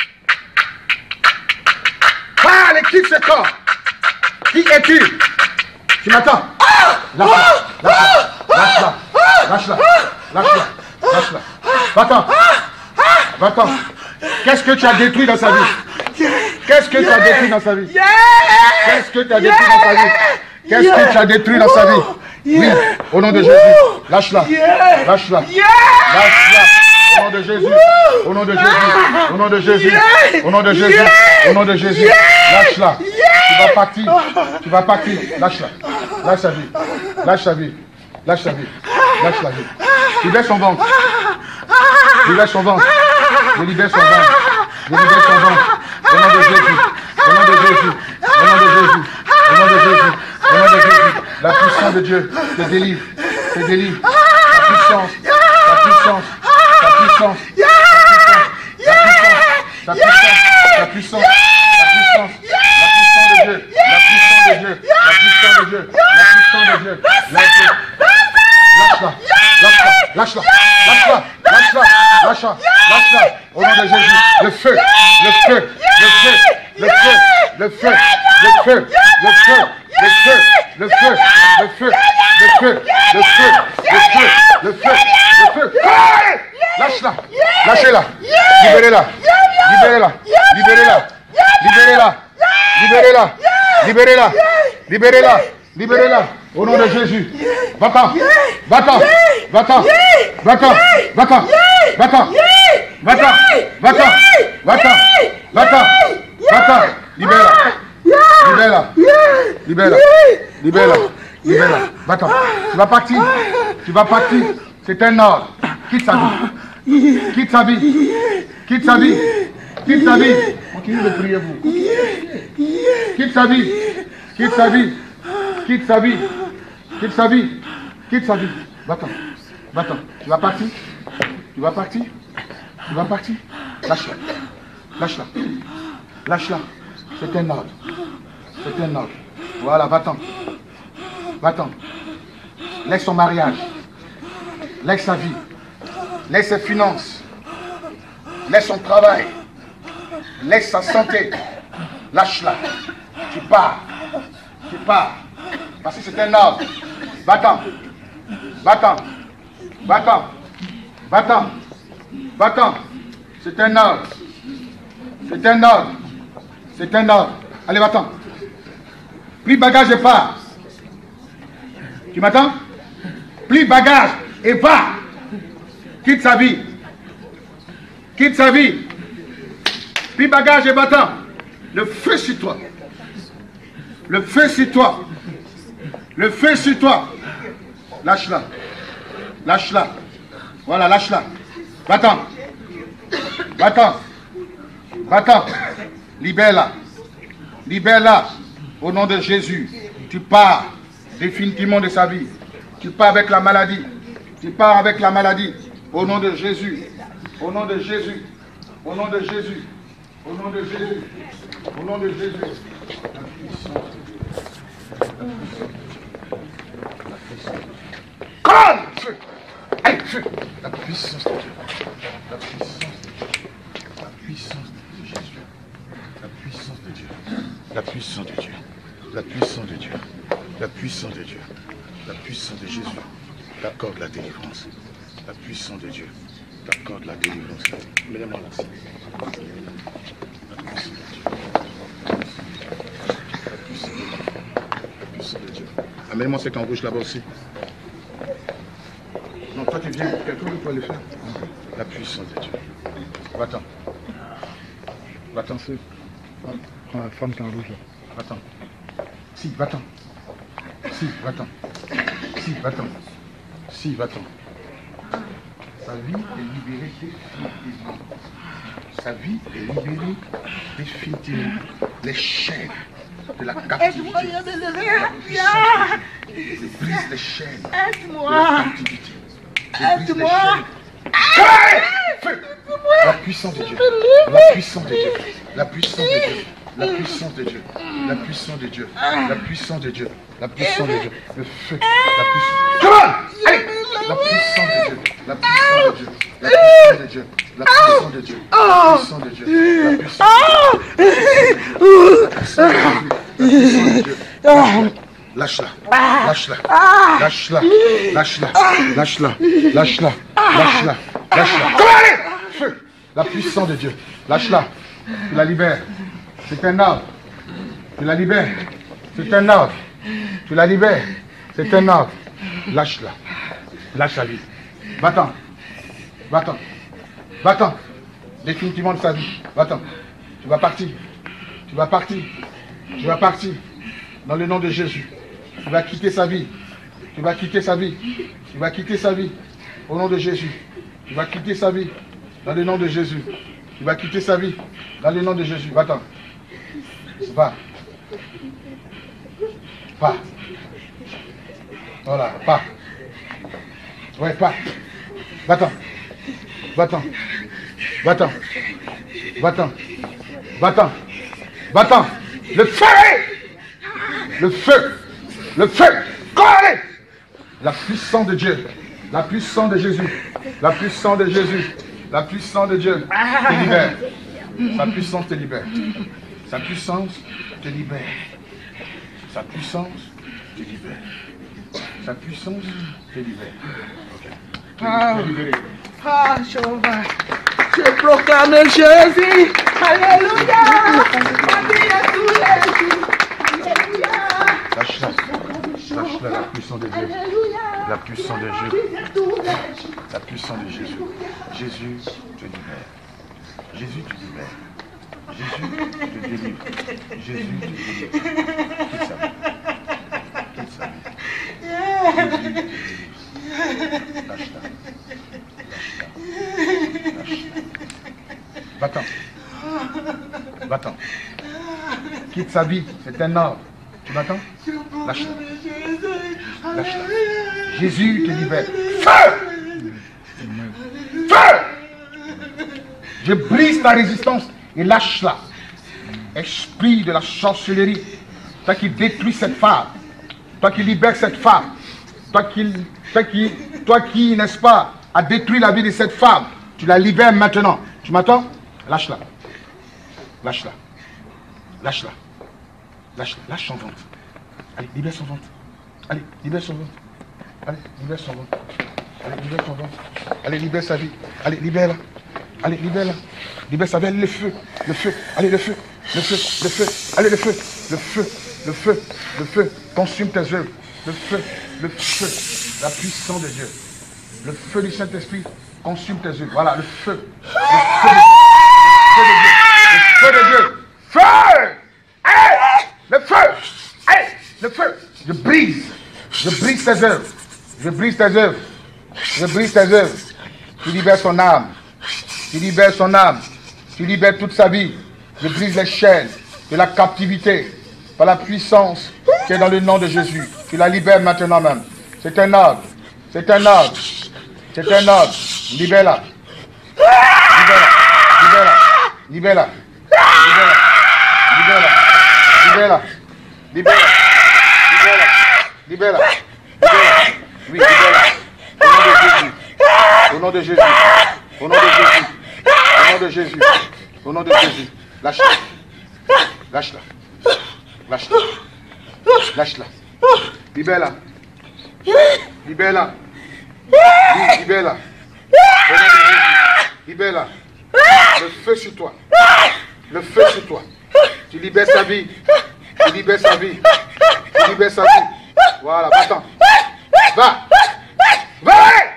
Parle et quitte ce corps. Qui es-tu? Tu m'attends? Lâche-la. Lâche-la. Lâche-la. Lâche-la. Lâche-la. Va-t'en. Va-t'en. Qu'est-ce que tu as détruit dans sa vie? Qu'est-ce que tu as détruit dans sa vie? Qu'est-ce que tu as détruit dans sa vie? Qu'est-ce que tu as détruit dans sa vie? Oui, au nom de Jésus. Lâche-la. Lâche-la. Lâche-la. Au nom de Jésus. Au nom de Jésus. Au nom de Jésus. Au nom de Jésus. Au nom de Jésus. Lâche-la. Tu vas partir. Tu vas partir. Lâche-la. Lâche sa vie. Lâche sa vie. Lâche sa vie. Lâche la vie. Libère son ventre. Libère son ventre. Je libère son ventre. Je libère son ventre. Au nom de Jésus. Au nom de Jésus. Au nom de Jésus. Au nom de Jésus. Au nom de Jésus. La puissance de Dieu te délivre. Te délivre. La puissance. La puissance. La puissance. La puissance. La puissance. La puissance. La puissance de Dieu. La puissance de Dieu. La puissance de Dieu. La puissance de Dieu. Lâche-la. Lâche-la. Lâche-la. Lâche-la. Lâche-la. Lâche-la. Lâche-la. Au nom de Jésus. Le feu. Le feu. Le feu. Le feu. Le feu. Le feu. Le feu. Le feu. Le feu. Le feu. Le feu. Le feu. Le feu. Le feu. Le feu. Lâche-la. Lâchez-la. Libérez-la. Libérez-la. Libérez-la. Libérez-la. Libérez-la. Libérez-la. Libérez-la. Libérez-la. Au nom de Jésus. Va-t'en. Va-t'en. Va-t'en. Va-t'en. Va-t'en. Va-t'en. Va-t'en. Va-t'en. Va-t'en. Va-t'en. Va-t'en. Libère-la. Libère-la. Libère-la. Libère-la. Libère-la. Va-t'en. Tu vas partir. Tu vas partir. C'est un ordre. Quitte sa vie. Quitte sa vie. Quitte sa vie. Quitte sa vie. Continuez de prier vous. Quitte sa vie. Quitte sa vie. Quitte sa vie. Quitte sa vie. Quitte sa vie. Va-t'en. Va-t'en. Tu vas partir. Tu vas partir. Tu vas partir. Lâche-la. Lâche-la. Lâche-la. C'est un ordre. C'est un ordre. Voilà, va-t'en. Va-t'en. Laisse son mariage. Laisse sa vie. Laisse ses finances. Laisse son travail. Laisse sa santé. Lâche-la. Tu pars. Tu pars. Parce que c'est un ordre. Va-t'en. Va-t'en. Va-t'en. Va-t'en. Va-t'en. C'est un ordre. C'est un ordre. C'est un ordre. Allez, va-t'en. Plie bagage et pars. Tu m'attends? Plie bagage et va. Quitte sa vie. Quitte sa vie. Plie bagage et va-t'en. Le feu sur toi. Le feu sur toi. Le feu sur toi. Lâche-la. Lâche-la. Voilà, lâche-la. Va-t'en. Va-t'en. Va-t'en. Libère-la. Libère-la. Au nom de Jésus. Tu pars définitivement de sa vie. Tu pars avec la maladie. Tu pars avec la maladie. Au nom de Jésus. Au nom de Jésus. Au nom de Jésus. Au nom de Jésus. Au nom de Jésus. La puissance. Colle! Feu! Allez, feu! La puissance de Dieu. La puissance de Dieu. La puissance de Jésus. La puissance de Dieu. La puissance de Dieu. La puissance de Dieu. La puissance de Dieu. La puissance de Jésus. T'accorde la délivrance. La puissance de Dieu. T'accorde la délivrance. Mets-moi là. La puissance de Dieu. La puissance de Dieu. La puissance de Dieu. Amène-moi ce qu'en rouge là-bas aussi. Non, toi tu viens, quelqu'un peut le faire. La puissance de Dieu. Va-t'en. Va-t'en, c'est. Prends la femme qui est en rouge là. Va-t'en. Si, va-t'en. Si, va-t'en. Si, va-t'en. Si, va-t'en. Sa vie est libérée définitivement. Sa vie est libérée définitivement. Les chaînes de la captivité. Je brise les chaînes de la captivité. Je brise les chaînes. La puissance de Dieu. La puissance de Dieu. La puissance de Dieu. La puissance de Dieu. La puissance de Dieu. La puissance de Dieu. La puissance de Dieu. Le feu. La puissance. Come on! Allez! La puissance de Dieu. La puissance de Dieu. La puissance de Dieu. La puissance de Dieu. La puissance de Dieu. La puissance de Dieu. Lâche-la. Lâche-la. Lâche-la. Lâche-la. Lâche-la. Lâche-la. Lâche-la. Lâche-la. Come on! Allez! Feu. La puissance de Dieu. Lâche-la. Tu la libères. C'est un ordre. Tu la libères. C'est un ordre. Tu la libères. C'est un ordre. Lâche-la. Lâche la vie. Va-t'en. Va-t'en. Va-t'en. Définitivement de sa vie. Va-t'en. Tu vas partir. Tu vas partir. Tu vas partir. Dans le nom de Jésus. Tu vas quitter sa vie. Tu vas quitter sa vie. Tu vas quitter sa vie. Au nom de Jésus. Tu vas quitter sa vie. Dans le nom de Jésus. Tu vas quitter sa vie. Dans le nom de Jésus. Va-t'en. Va. Pas. Voilà, pas. Ouais, pas. Va-t'en. Va-t'en. Va-t'en. Va-t'en. Va-t'en. Va-t'en. Le feu. Le feu. Le feu. Allez. La puissance de Dieu. La puissance de Jésus. La puissance de Jésus. La puissance de Dieu te libère. Sa puissance te libère. Sa puissance te libère. Sa puissance te libère. Sa puissance te libère. Ah, Jéhovah. Je proclame Jésus. Alléluia. Alléluia. Lâche-la. Lâche-la, la puissance de Dieu. La puissance de Dieu. La puissance de Jésus. Jésus te libère. Jésus te libère. Jésus te délivre. Jésus te délivre. Quitte sa vie. Quitte sa vie. Jésus te délivre. Lâche-la. Lâche-la. Lâche-la. Va-t'en. Va-t'en. Quitte sa vie. C'est un ordre. Tu m'attends? Lâche-la. Lâche-la. Jésus te libère. Feu! Feu! Je brise ta résistance et lâche-la. Esprit de la sorcellerie, toi qui détruis cette femme, toi qui libères cette femme, toi qui, n'est-ce pas, a détruit la vie de cette femme, tu la libères maintenant. Tu m'attends? Lâche-la. Lâche-la. Lâche-la. Lâche-la. Lâche son ventre. Allez, libère son ventre. Allez, libère son ventre. Allez, libère son ventre. Allez, libère son ventre. Allez, libère sa vie. Allez, libère-la. Allez, libère-la. Libère sa vie. Allez, le feu. Le feu. Allez, le feu. Le feu. Le feu. Allez, le feu. Le feu. Le feu. Le feu. Consume tes œuvres. Le feu. Le feu. La puissance de Dieu. Le feu du Saint-Esprit consume tes œuvres. Voilà, le feu. Le feu de Dieu. Le feu de Dieu. Feu! Allez! Le feu! Allez! Le feu! Je brise tes œuvres. Je brise tes œuvres. Je brise tes œuvres. Tu libères son âme. Tu libères son âme. Tu libères toute sa vie. Je brise les chaînes de la captivité par la puissance qui est dans le nom de Jésus. Tu la libères maintenant même. C'est un ordre. C'est un ordre. C'est un ordre. Libère-la. Libère-la. Libère-la. Libère-la. Libère-la. Libère-la. Libère-la. Libère-la. Oui, libère-la. Au nom de Jésus. Au nom de Jésus. Au nom de Jésus. Au nom de Jésus. Lâche-la. Lâche-la. Lâche-la. Lâche-la. Libère-la. Libère-la. Oui, libère-la. Au nom de Jésus. Libère-la. Le feu sur toi. Le feu sur toi. Tu libères sa vie. Tu libères sa vie. Tu libères sa vie. Voilà, va-t'en. Va. Va.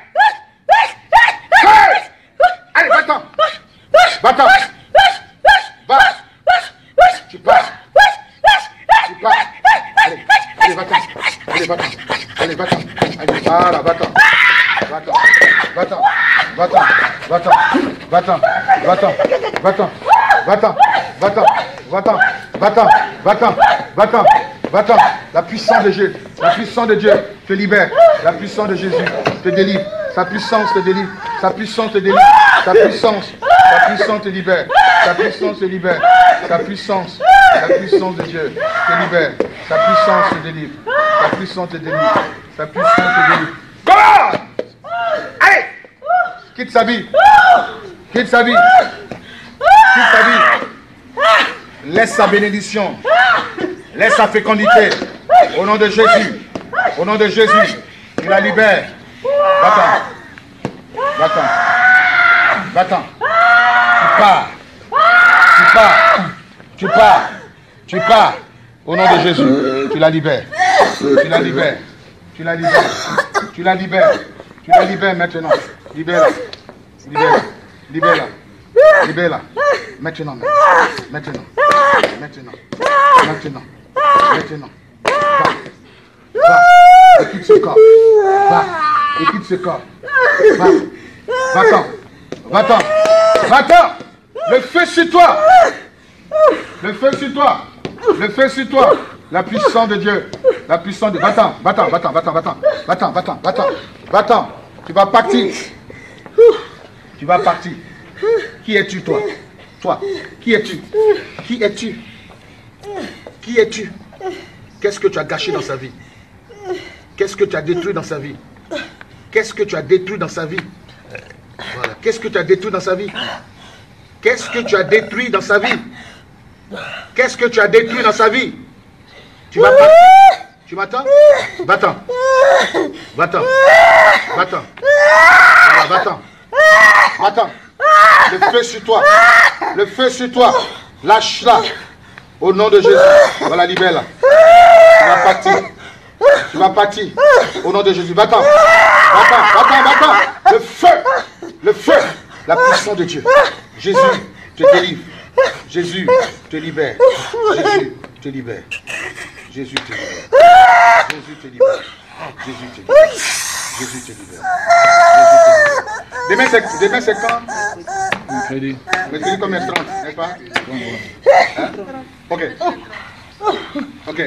Allez, va-t'en. Va-t'en. Va. Tu passes. Tu passes. Allez, allez, va-t'en. Allez, va-t'en. Allez, va-t'en. Allez, voilà, va-t'en. Va-t'en. Va-t'en. Va-t'en. Va-t'en. Va-t'en. Va-t'en. Va-t'en. Va-t'en. Va-t'en. Va-t'en. Va-t'en. Va-t'en. Va-t'en. Va-t'en. La puissance de Dieu. La puissance de Dieu te libère. La puissance de Jésus te délivre. Sa puissance te délivre. Sa puissance te délivre. Sa puissance. Sa puissance te libère. Sa puissance te libère. Sa puissance. La puissance de Dieu te libère. Sa puissance te délivre. Sa puissance te délivre. Sa puissance te délivre. Comment? Allez! Quitte sa vie. Quitte sa vie. Quitte sa vie. Laisse sa bénédiction. Laisse sa fécondité. Au nom de Jésus. Au nom de Jésus. Tu la libères. Va-t'en. Va-t'en. Va-t'en. Tu pars. Tu pars. Tu pars. Tu pars. Au nom de Jésus. Tu la libères. Tu la libères. Tu la libères. Tu la libères. Tu la libères maintenant. Libère-la. Libère-la. Libère-la. Libère-la. Maintenant. Maintenant. Maintenant. Maintenant. Maintenant. Va. Va. Et quitte ce corps. Va. Et quitte ce corps. Va. Va-t'en. Va-t'en. Va-t'en. Le feu sur toi. Le feu sur toi. Le feu sur toi. La puissance de Dieu. La puissance de... Va-t'en. Va-t'en. Va-t'en. Va-t'en. Va-t'en. Va-t'en. Va-t'en. Va-t'en. Va-t'en. Tu vas partir. Tu vas partir. Qui es-tu, toi? Toi. Qui es-tu? Qui es-tu? Qui es-tu? Qu'est-ce que tu as gâché dans sa vie? Qu'est-ce que tu as détruit dans sa vie? Qu'est-ce que tu as détruit dans sa vie? Voilà. Qu'est-ce que tu as détruit dans sa vie? Qu'est-ce que tu as détruit dans sa vie? Qu'est-ce que tu as détruit dans sa vie? Tu vas partir. Tu m'attends? Va-t'en. Va-t'en. Va-t'en. Voilà, va-t'en. Va-t'en. Le feu sur toi. Le feu sur toi. Lâche-la. Au nom de Jésus. Voilà, libère-la. Tu vas partir. Tu vas partir. Au nom de Jésus. Va-t'en. Va-t'en. Va-t'en. Va-t'en. Le feu. Le feu. La puissance de Dieu. Jésus te délivre. Jésus te libère. Jésus te libère. Jésus te libère. Jésus te libère. Jésus te libère. Jésus te libère. Demain c'est quand? Mercredi. Mercredi comme 30, n'est-ce pas? Hein? Ok. Ok.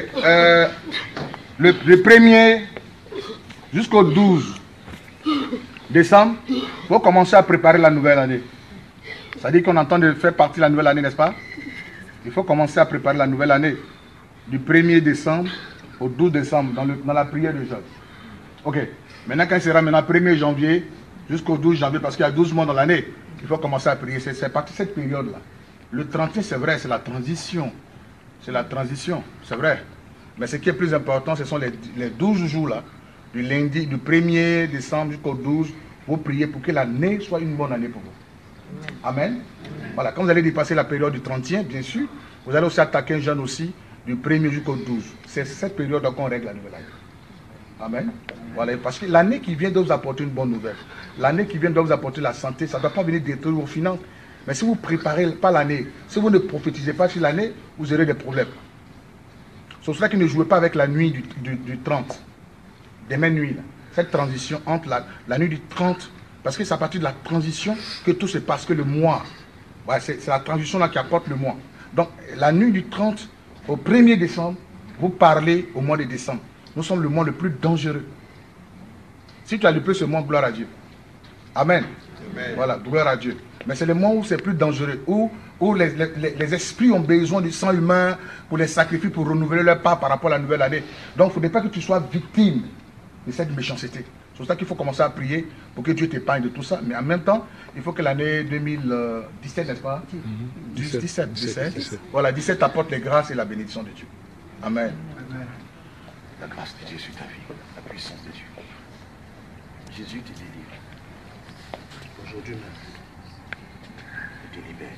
Le 1er jusqu'au 12 décembre, il faut commencer à préparer la nouvelle année. Ça dit qu'on entend de faire partie de la nouvelle année, n'est-ce pas? Il faut commencer à préparer la nouvelle année. Du 1er décembre au 12 décembre, dans la prière de Job. Ok. Maintenant, quand il sera maintenant 1er janvier jusqu'au 12 janvier, parce qu'il y a 12 mois dans l'année, il faut commencer à prier. C'est parti de cette période-là. Le 31, c'est vrai, c'est la transition. C'est la transition, c'est vrai. Mais ce qui est plus important, ce sont les 12 jours-là, du lundi, du 1er décembre jusqu'au 12, vous priez pour que l'année soit une bonne année pour vous. Amen. Voilà, quand vous allez dépasser la période du 31, bien sûr, vous allez aussi attaquer un jeûne aussi, du 1er jusqu'au 12. C'est cette période qu'on règle la nouvelle année. Amen. Voilà, parce que l'année qui vient doit vous apporter une bonne nouvelle. L'année qui vient doit vous apporter la santé. Ça ne doit pas venir détruire vos finances. Mais si vous ne préparez pas l'année, si vous ne prophétisez pas sur l'année, vous aurez des problèmes. C'est pour cela qu'il ne jouez pas avec la nuit du 30. Des mêmes nuits. Là. Cette transition entre la nuit du 30, parce que c'est à partir de la transition que tout se passe, que le mois. Ouais, c'est la transition là qui apporte le mois. Donc, la nuit du 30 au 1er décembre, vous parlez au mois de décembre. Nous sommes le mois le plus dangereux. Si tu as loupé ce mois, gloire à Dieu. Amen. Amen. Voilà, gloire à Dieu. Mais c'est le mois où c'est plus dangereux, où les esprits ont besoin du sang humain pour les sacrifier, pour renouveler leur part par rapport à la nouvelle année. Donc, il ne faudrait pas que tu sois victime de cette méchanceté. C'est pour ça qu'il faut commencer à prier pour que Dieu t'épargne de tout ça. Mais en même temps, il faut que l'année 2017, n'est-ce pas? 17. Voilà, 17 apporte les grâces et la bénédiction de Dieu. Amen. Amen. La grâce de Dieu sur ta vie, la puissance de Dieu. Jésus te délivre. Aujourd'hui même, il te libère.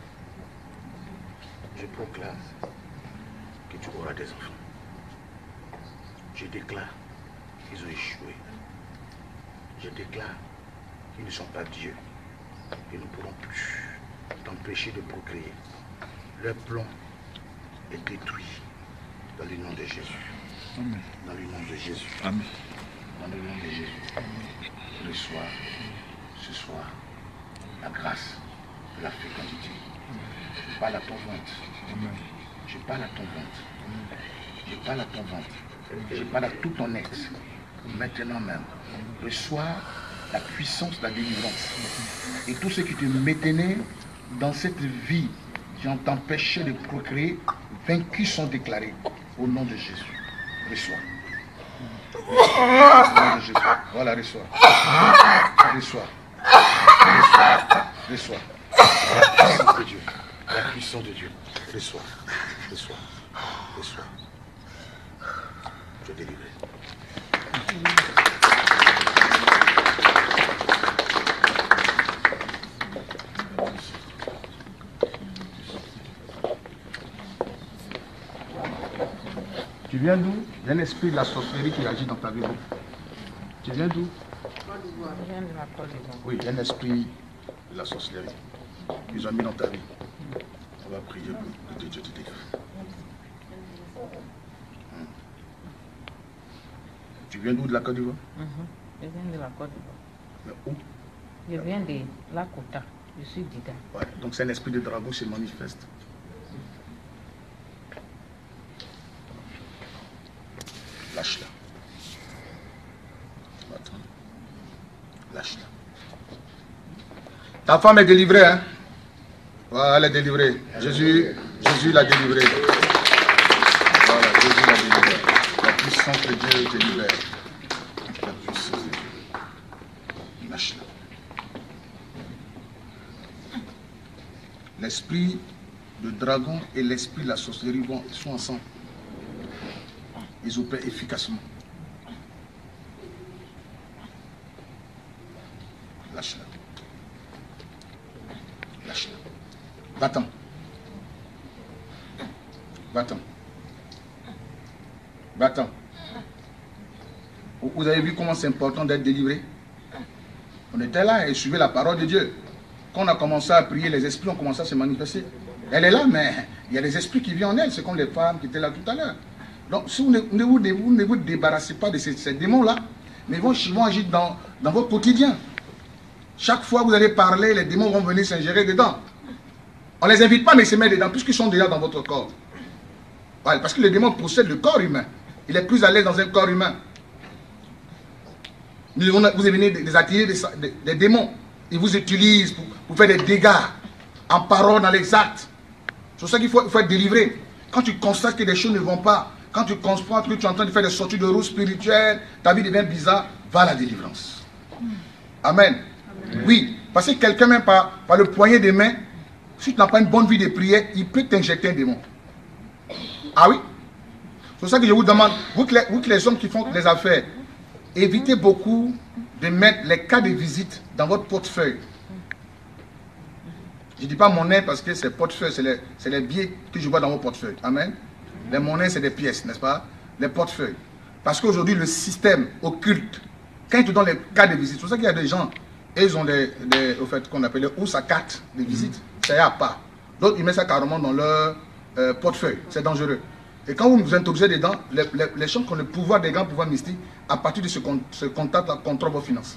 Je proclame que tu auras des enfants. Je déclare qu'ils ont échoué. Je déclare qu'ils ne sont pas Dieu. Ils ne pourront plus t'empêcher de procréer. Leur plan est détruit dans le nom de Jésus. Amen. Dans le nom de Jésus. Amen. Dans le nom de Jésus. Reçois ce soir la grâce la fécondité. Je parle à ton ventre. Je parle à ton ventre. Je parle à ton ventre. Je parle à tout ton être. Maintenant même, reçois la puissance de la délivrance. Et tout ce qui te maintenait dans cette vie qui t'empêchait de procréer, vaincus sont déclarés au nom de Jésus. Reçois. Au nom de Jésus. Voilà, reçois. Reçois. Reçois. La puissance de Dieu. La puissance de Dieu. Reçois. Reçois. Reçois. Je délivre. Tu viens d'où? Il y a un esprit de la sorcellerie qui agit dans ta vie. Tu viens d'où? Je viens de la Côte d'Ivoire. Oui, il y a un esprit de la sorcellerie qu'ils ont mis dans ta vie. On va prier pour que Dieu te délivre. Tu viens d'où de la Côte d'Ivoire? Je viens de la Côte d'Ivoire. Mais où? Je viens de Lakota. Je suis Dida. Ouais, donc c'est un esprit de dragon qui se manifeste. Lâche-la. Attends. Lâche-la. Ta femme est délivrée, hein? Voilà, elle est délivrée. Jésus l'a délivrée. Voilà, Jésus l'a délivrée. La puissance de Dieu te libère. La puissance de Dieu. Lâche-la. L'esprit de dragon et l'esprit de la sorcellerie sont ensemble. Ils opèrent efficacement. Lâche-la. Lâche-la. Va-t'en. Va-t'en. Va-t'en. Vous avez vu comment c'est important d'être délivré? On était là et suivait la parole de Dieu. Quand on a commencé à prier, les esprits ont commencé à se manifester. Elle est là, mais il y a des esprits qui viennent en elle. C'est comme les femmes qui étaient là tout à l'heure. Donc, si vous ne vous débarrassez pas de ces démons-là, mais ils vont agir dans votre quotidien. Chaque fois que vous allez parler, les démons vont venir s'ingérer dedans. On ne les invite pas, mais ils se mettent dedans, puisqu'ils sont déjà dans votre corps. Ouais, parce que le démon possède le corps humain. Il est plus à l'aise dans un corps humain. Vous venez attirer des démons. Ils vous utilisent pour faire des dégâts en parole, dans les actes. C'est pour ça qu'il faut être délivré. Quand tu constates que des choses ne vont pas, quand tu constates que tu es en train de faire des sorties de route spirituelle, ta vie devient bizarre, va à la délivrance. Amen. Amen. Oui, parce que quelqu'un, même par le poignet des mains, si tu n'as pas une bonne vie de prière, il peut t'injecter un démon. Ah oui? C'est pour ça que je vous demande, vous que les hommes qui font les affaires, évitez beaucoup de mettre les cas de visite dans votre portefeuille. Je ne dis pas monnaie parce que c'est portefeuille, c'est les billets que je vois dans vos portefeuilles. Amen. Les monnaies, c'est des pièces, n'est-ce pas? Les portefeuilles. Parce qu'aujourd'hui, le système occulte, quand ils te donnent les cartes de visite, c'est pour ça qu'il y a des gens, et ils ont au fait, qu'on appelle les housses à carte de visite, ça y a pas. D'autres, ils mettent ça carrément dans leur portefeuille. C'est dangereux. Et quand vous introduisez dedans, les gens qui ont le pouvoir des grands pouvoirs mystiques, à partir de ce contact-là, contrôlent vos finances.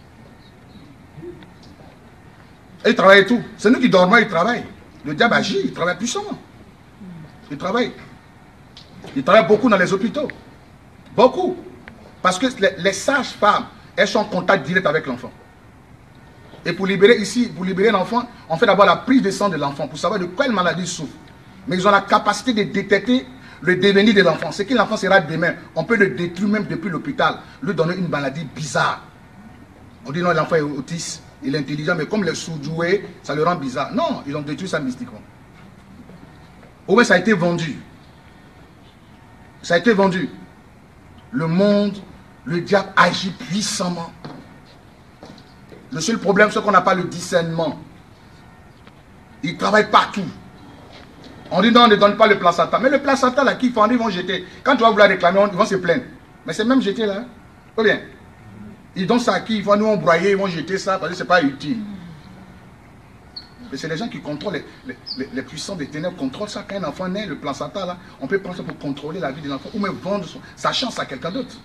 Et ils travaillent et tout. C'est nous qui dormons, ils travaillent. Le diable agit, il travaille puissamment. Il travaille. Il travaille beaucoup dans les hôpitaux. Beaucoup. Parce que les sages-femmes, elles sont en contact direct avec l'enfant. Et pour libérer l'enfant, on fait d'abord la prise de sang de l'enfant pour savoir de quelle maladie il souffre. Mais ils ont la capacité de détecter le devenir de l'enfant. Ce que l'enfant sera demain, on peut le détruire même depuis l'hôpital, lui donner une maladie bizarre. On dit non, l'enfant est autiste, il est intelligent, mais comme les sous-doués, ça le rend bizarre. Non, ils ont détruit ça mystiquement. Au moins, ça a été vendu. Ça a été vendu. Le monde, le diable agit puissamment. Le seul problème, c'est qu'on n'a pas le discernement. Il travaille partout. On dit non, on ne donne pas le placenta. Mais le placenta, là, qui font, ils vont jeter. Quand tu vas vouloir réclamer, ils vont se plaindre. Mais c'est même jeté là. Ou bien, ils donnent ça à qui? Ils vont nous embroyer, ils vont jeter ça parce que ce n'est pas utile. Mais c'est les gens qui contrôlent, les puissants des ténèbres contrôlent ça. Quand un enfant naît, le placenta, là, on peut prendre ça pour contrôler la vie de l'enfant ou même vendre sa chance à quelqu'un d'autre.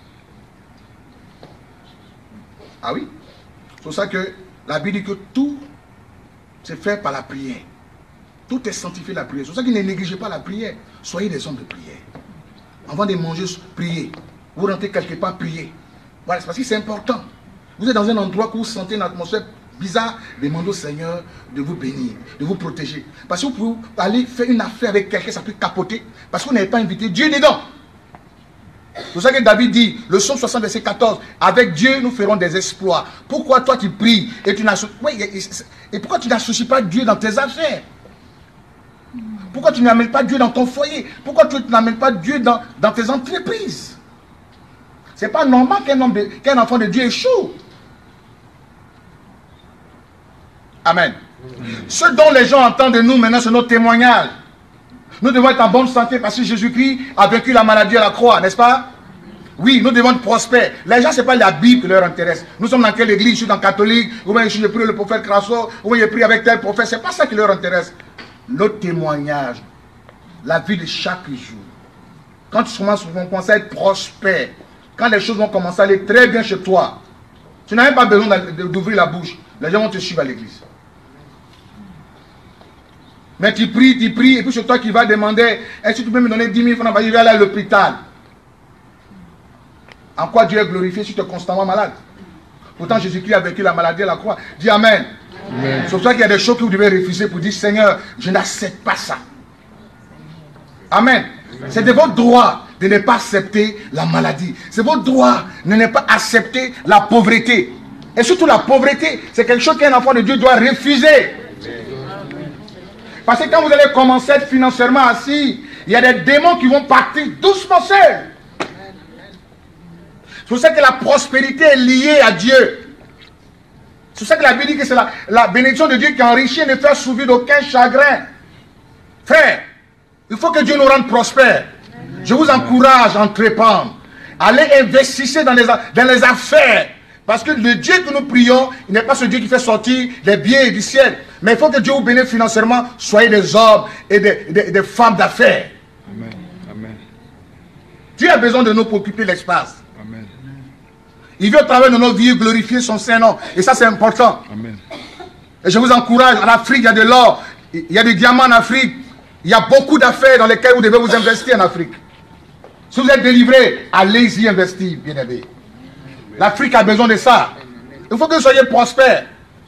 Ah oui? C'est pour ça que la Bible dit que tout c'est fait par la prière. Tout est sanctifié la prière. C'est pour ça qu'il ne négligez pas la prière. Soyez des hommes de prière. Avant de manger, priez. Vous rentrez quelque part, priez. Voilà, c'est parce que c'est important. Vous êtes dans un endroit où vous sentez une atmosphère bizarre, demandez au Seigneur de vous bénir, de vous protéger. Parce que vous pouvez aller faire une affaire avec quelqu'un, ça peut capoter, parce que vous n'avez pas invité Dieu dedans. C'est pour ça que David dit, le psaume 60, verset 14, avec Dieu nous ferons des exploits. Pourquoi toi tu pries et tu pourquoi tu n'associes pas Dieu dans tes affaires? Pourquoi tu n'amènes pas Dieu dans ton foyer? Pourquoi tu n'amènes pas Dieu dans tes entreprises? C'est pas normal qu'un enfant de Dieu échoue. Amen. Ce dont les gens entendent de nous maintenant, c'est notre témoignage. Nous devons être en bonne santé parce que Jésus-Christ a vaincu la maladie à la croix, n'est-ce pas? Oui, nous devons être prospères. Les gens, ce n'est pas la Bible qui leur intéresse. Nous sommes dans quelle église? Je suis dans catholique, ou bien j'ai pris le prophète Crasso, ou bien j'ai pris avec tel prophète. Ce n'est pas ça qui leur intéresse. Notre témoignage, la vie de chaque jour. Quand tu commences à être prospère, quand les choses vont commencer à aller très bien chez toi, tu n'as même pas besoin d'ouvrir la bouche. Les gens vont te suivre à l'église. Mais tu pries, et puis c'est toi qui vas demander, est-ce que tu peux me donner 10 000 francs? Je vais aller à l'hôpital. En quoi Dieu est glorifié si tu es constamment malade? Pourtant Jésus-Christ a vécu la maladie à la croix. Dis Amen. C'est pour ça qu'il y a des choses que vous devez refuser pour dire, Seigneur, je n'accepte pas ça. Amen. C'est de votre droit de ne pas accepter la maladie. C'est votre droit de ne pas accepter la pauvreté. Et surtout la pauvreté, c'est quelque chose qu'un enfant de Dieu doit refuser. Parce que quand vous allez commencer à être financièrement assis, il y a des démons qui vont partir doucement seuls. C'est pour ça que la prospérité est liée à Dieu. C'est pour ça que la Bible dit que c'est la bénédiction de Dieu qui enrichit et ne fait souffrir d'aucun chagrin. Frère, il faut que Dieu nous rende prospères. Je vous encourage à entreprendre. Allez investir dans les affaires. Parce que le Dieu que nous prions, il n'est pas ce Dieu qui fait sortir les biens du ciel. Mais il faut que Dieu vous bénisse financièrement. Soyez des hommes et des femmes d'affaires. Amen. Amen. Dieu a besoin de nous pour occuper l'espace. Amen. Il veut au travers de nos vies glorifier son Saint-Nom. Et ça c'est important. Amen. Et je vous encourage, en Afrique il y a de l'or, il y a des diamants en Afrique. Il y a beaucoup d'affaires dans lesquelles vous devez vous investir en Afrique. Si vous êtes délivré, allez-y investir, bien aimé. L'Afrique a besoin de ça. Il faut que vous soyez prospères.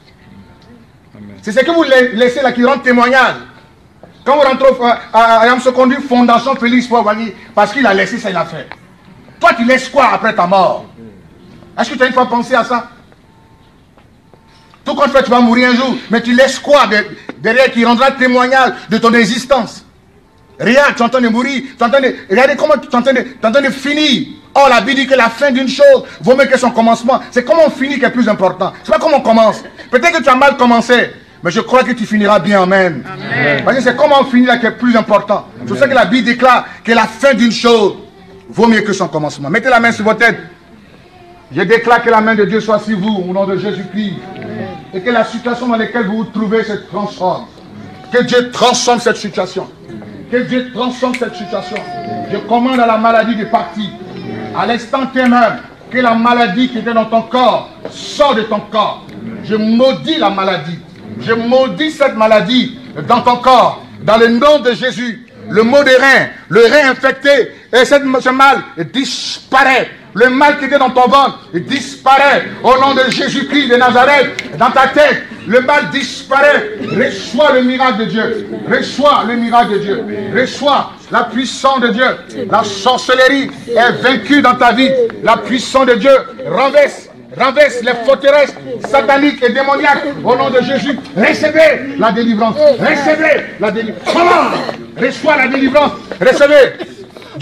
C'est ce que vous laissez là qui rend témoignage. Quand vous rentrez à Yamsokondu, Fondation Félix Pouavani, parce qu'il a laissé ça, il a fait. Toi, tu laisses quoi après ta mort? Est-ce que tu as une fois pensé à ça? Tout compte fait, tu vas mourir un jour, mais tu laisses quoi derrière qui rendra témoignage de ton existence? Rien, tu es en train de mourir, regardez comment tu es en train de finir. Oh, la Bible dit que la fin d'une chose vaut mieux que son commencement. C'est comment on finit qui est plus important. C'est pas comment on commence. Peut-être que tu as mal commencé, mais je crois que tu finiras bien. Amen. Amen. Parce que c'est comment on finit là qui est plus important. C'est pour ça que la Bible déclare que la fin d'une chose vaut mieux que son commencement. Mettez la main sur votre tête. Je déclare que la main de Dieu soit sur vous, au nom de Jésus-Christ. Et que la situation dans laquelle vous vous trouvez se transforme. Que Dieu transforme cette situation. Que Dieu transforme cette situation. Je commande à la maladie de partir. À l'instant T même, que la maladie qui était dans ton corps sort de ton corps. Je maudis la maladie. Je maudis cette maladie dans ton corps. Dans le nom de Jésus. Le mot de rein, le rein infecté, et ce mal disparaît. Le mal qui était dans ton ventre disparaît. Au nom de Jésus-Christ de Nazareth, dans ta tête, le mal disparaît. Reçois le miracle de Dieu. Reçois le miracle de Dieu. Reçois la puissance de Dieu. La sorcellerie est vaincue dans ta vie. La puissance de Dieu renverse les forteresses sataniques et démoniaques au nom de Jésus. Recevez la délivrance. Recevez la délivrance. Comment? Reçois la délivrance. Recevez.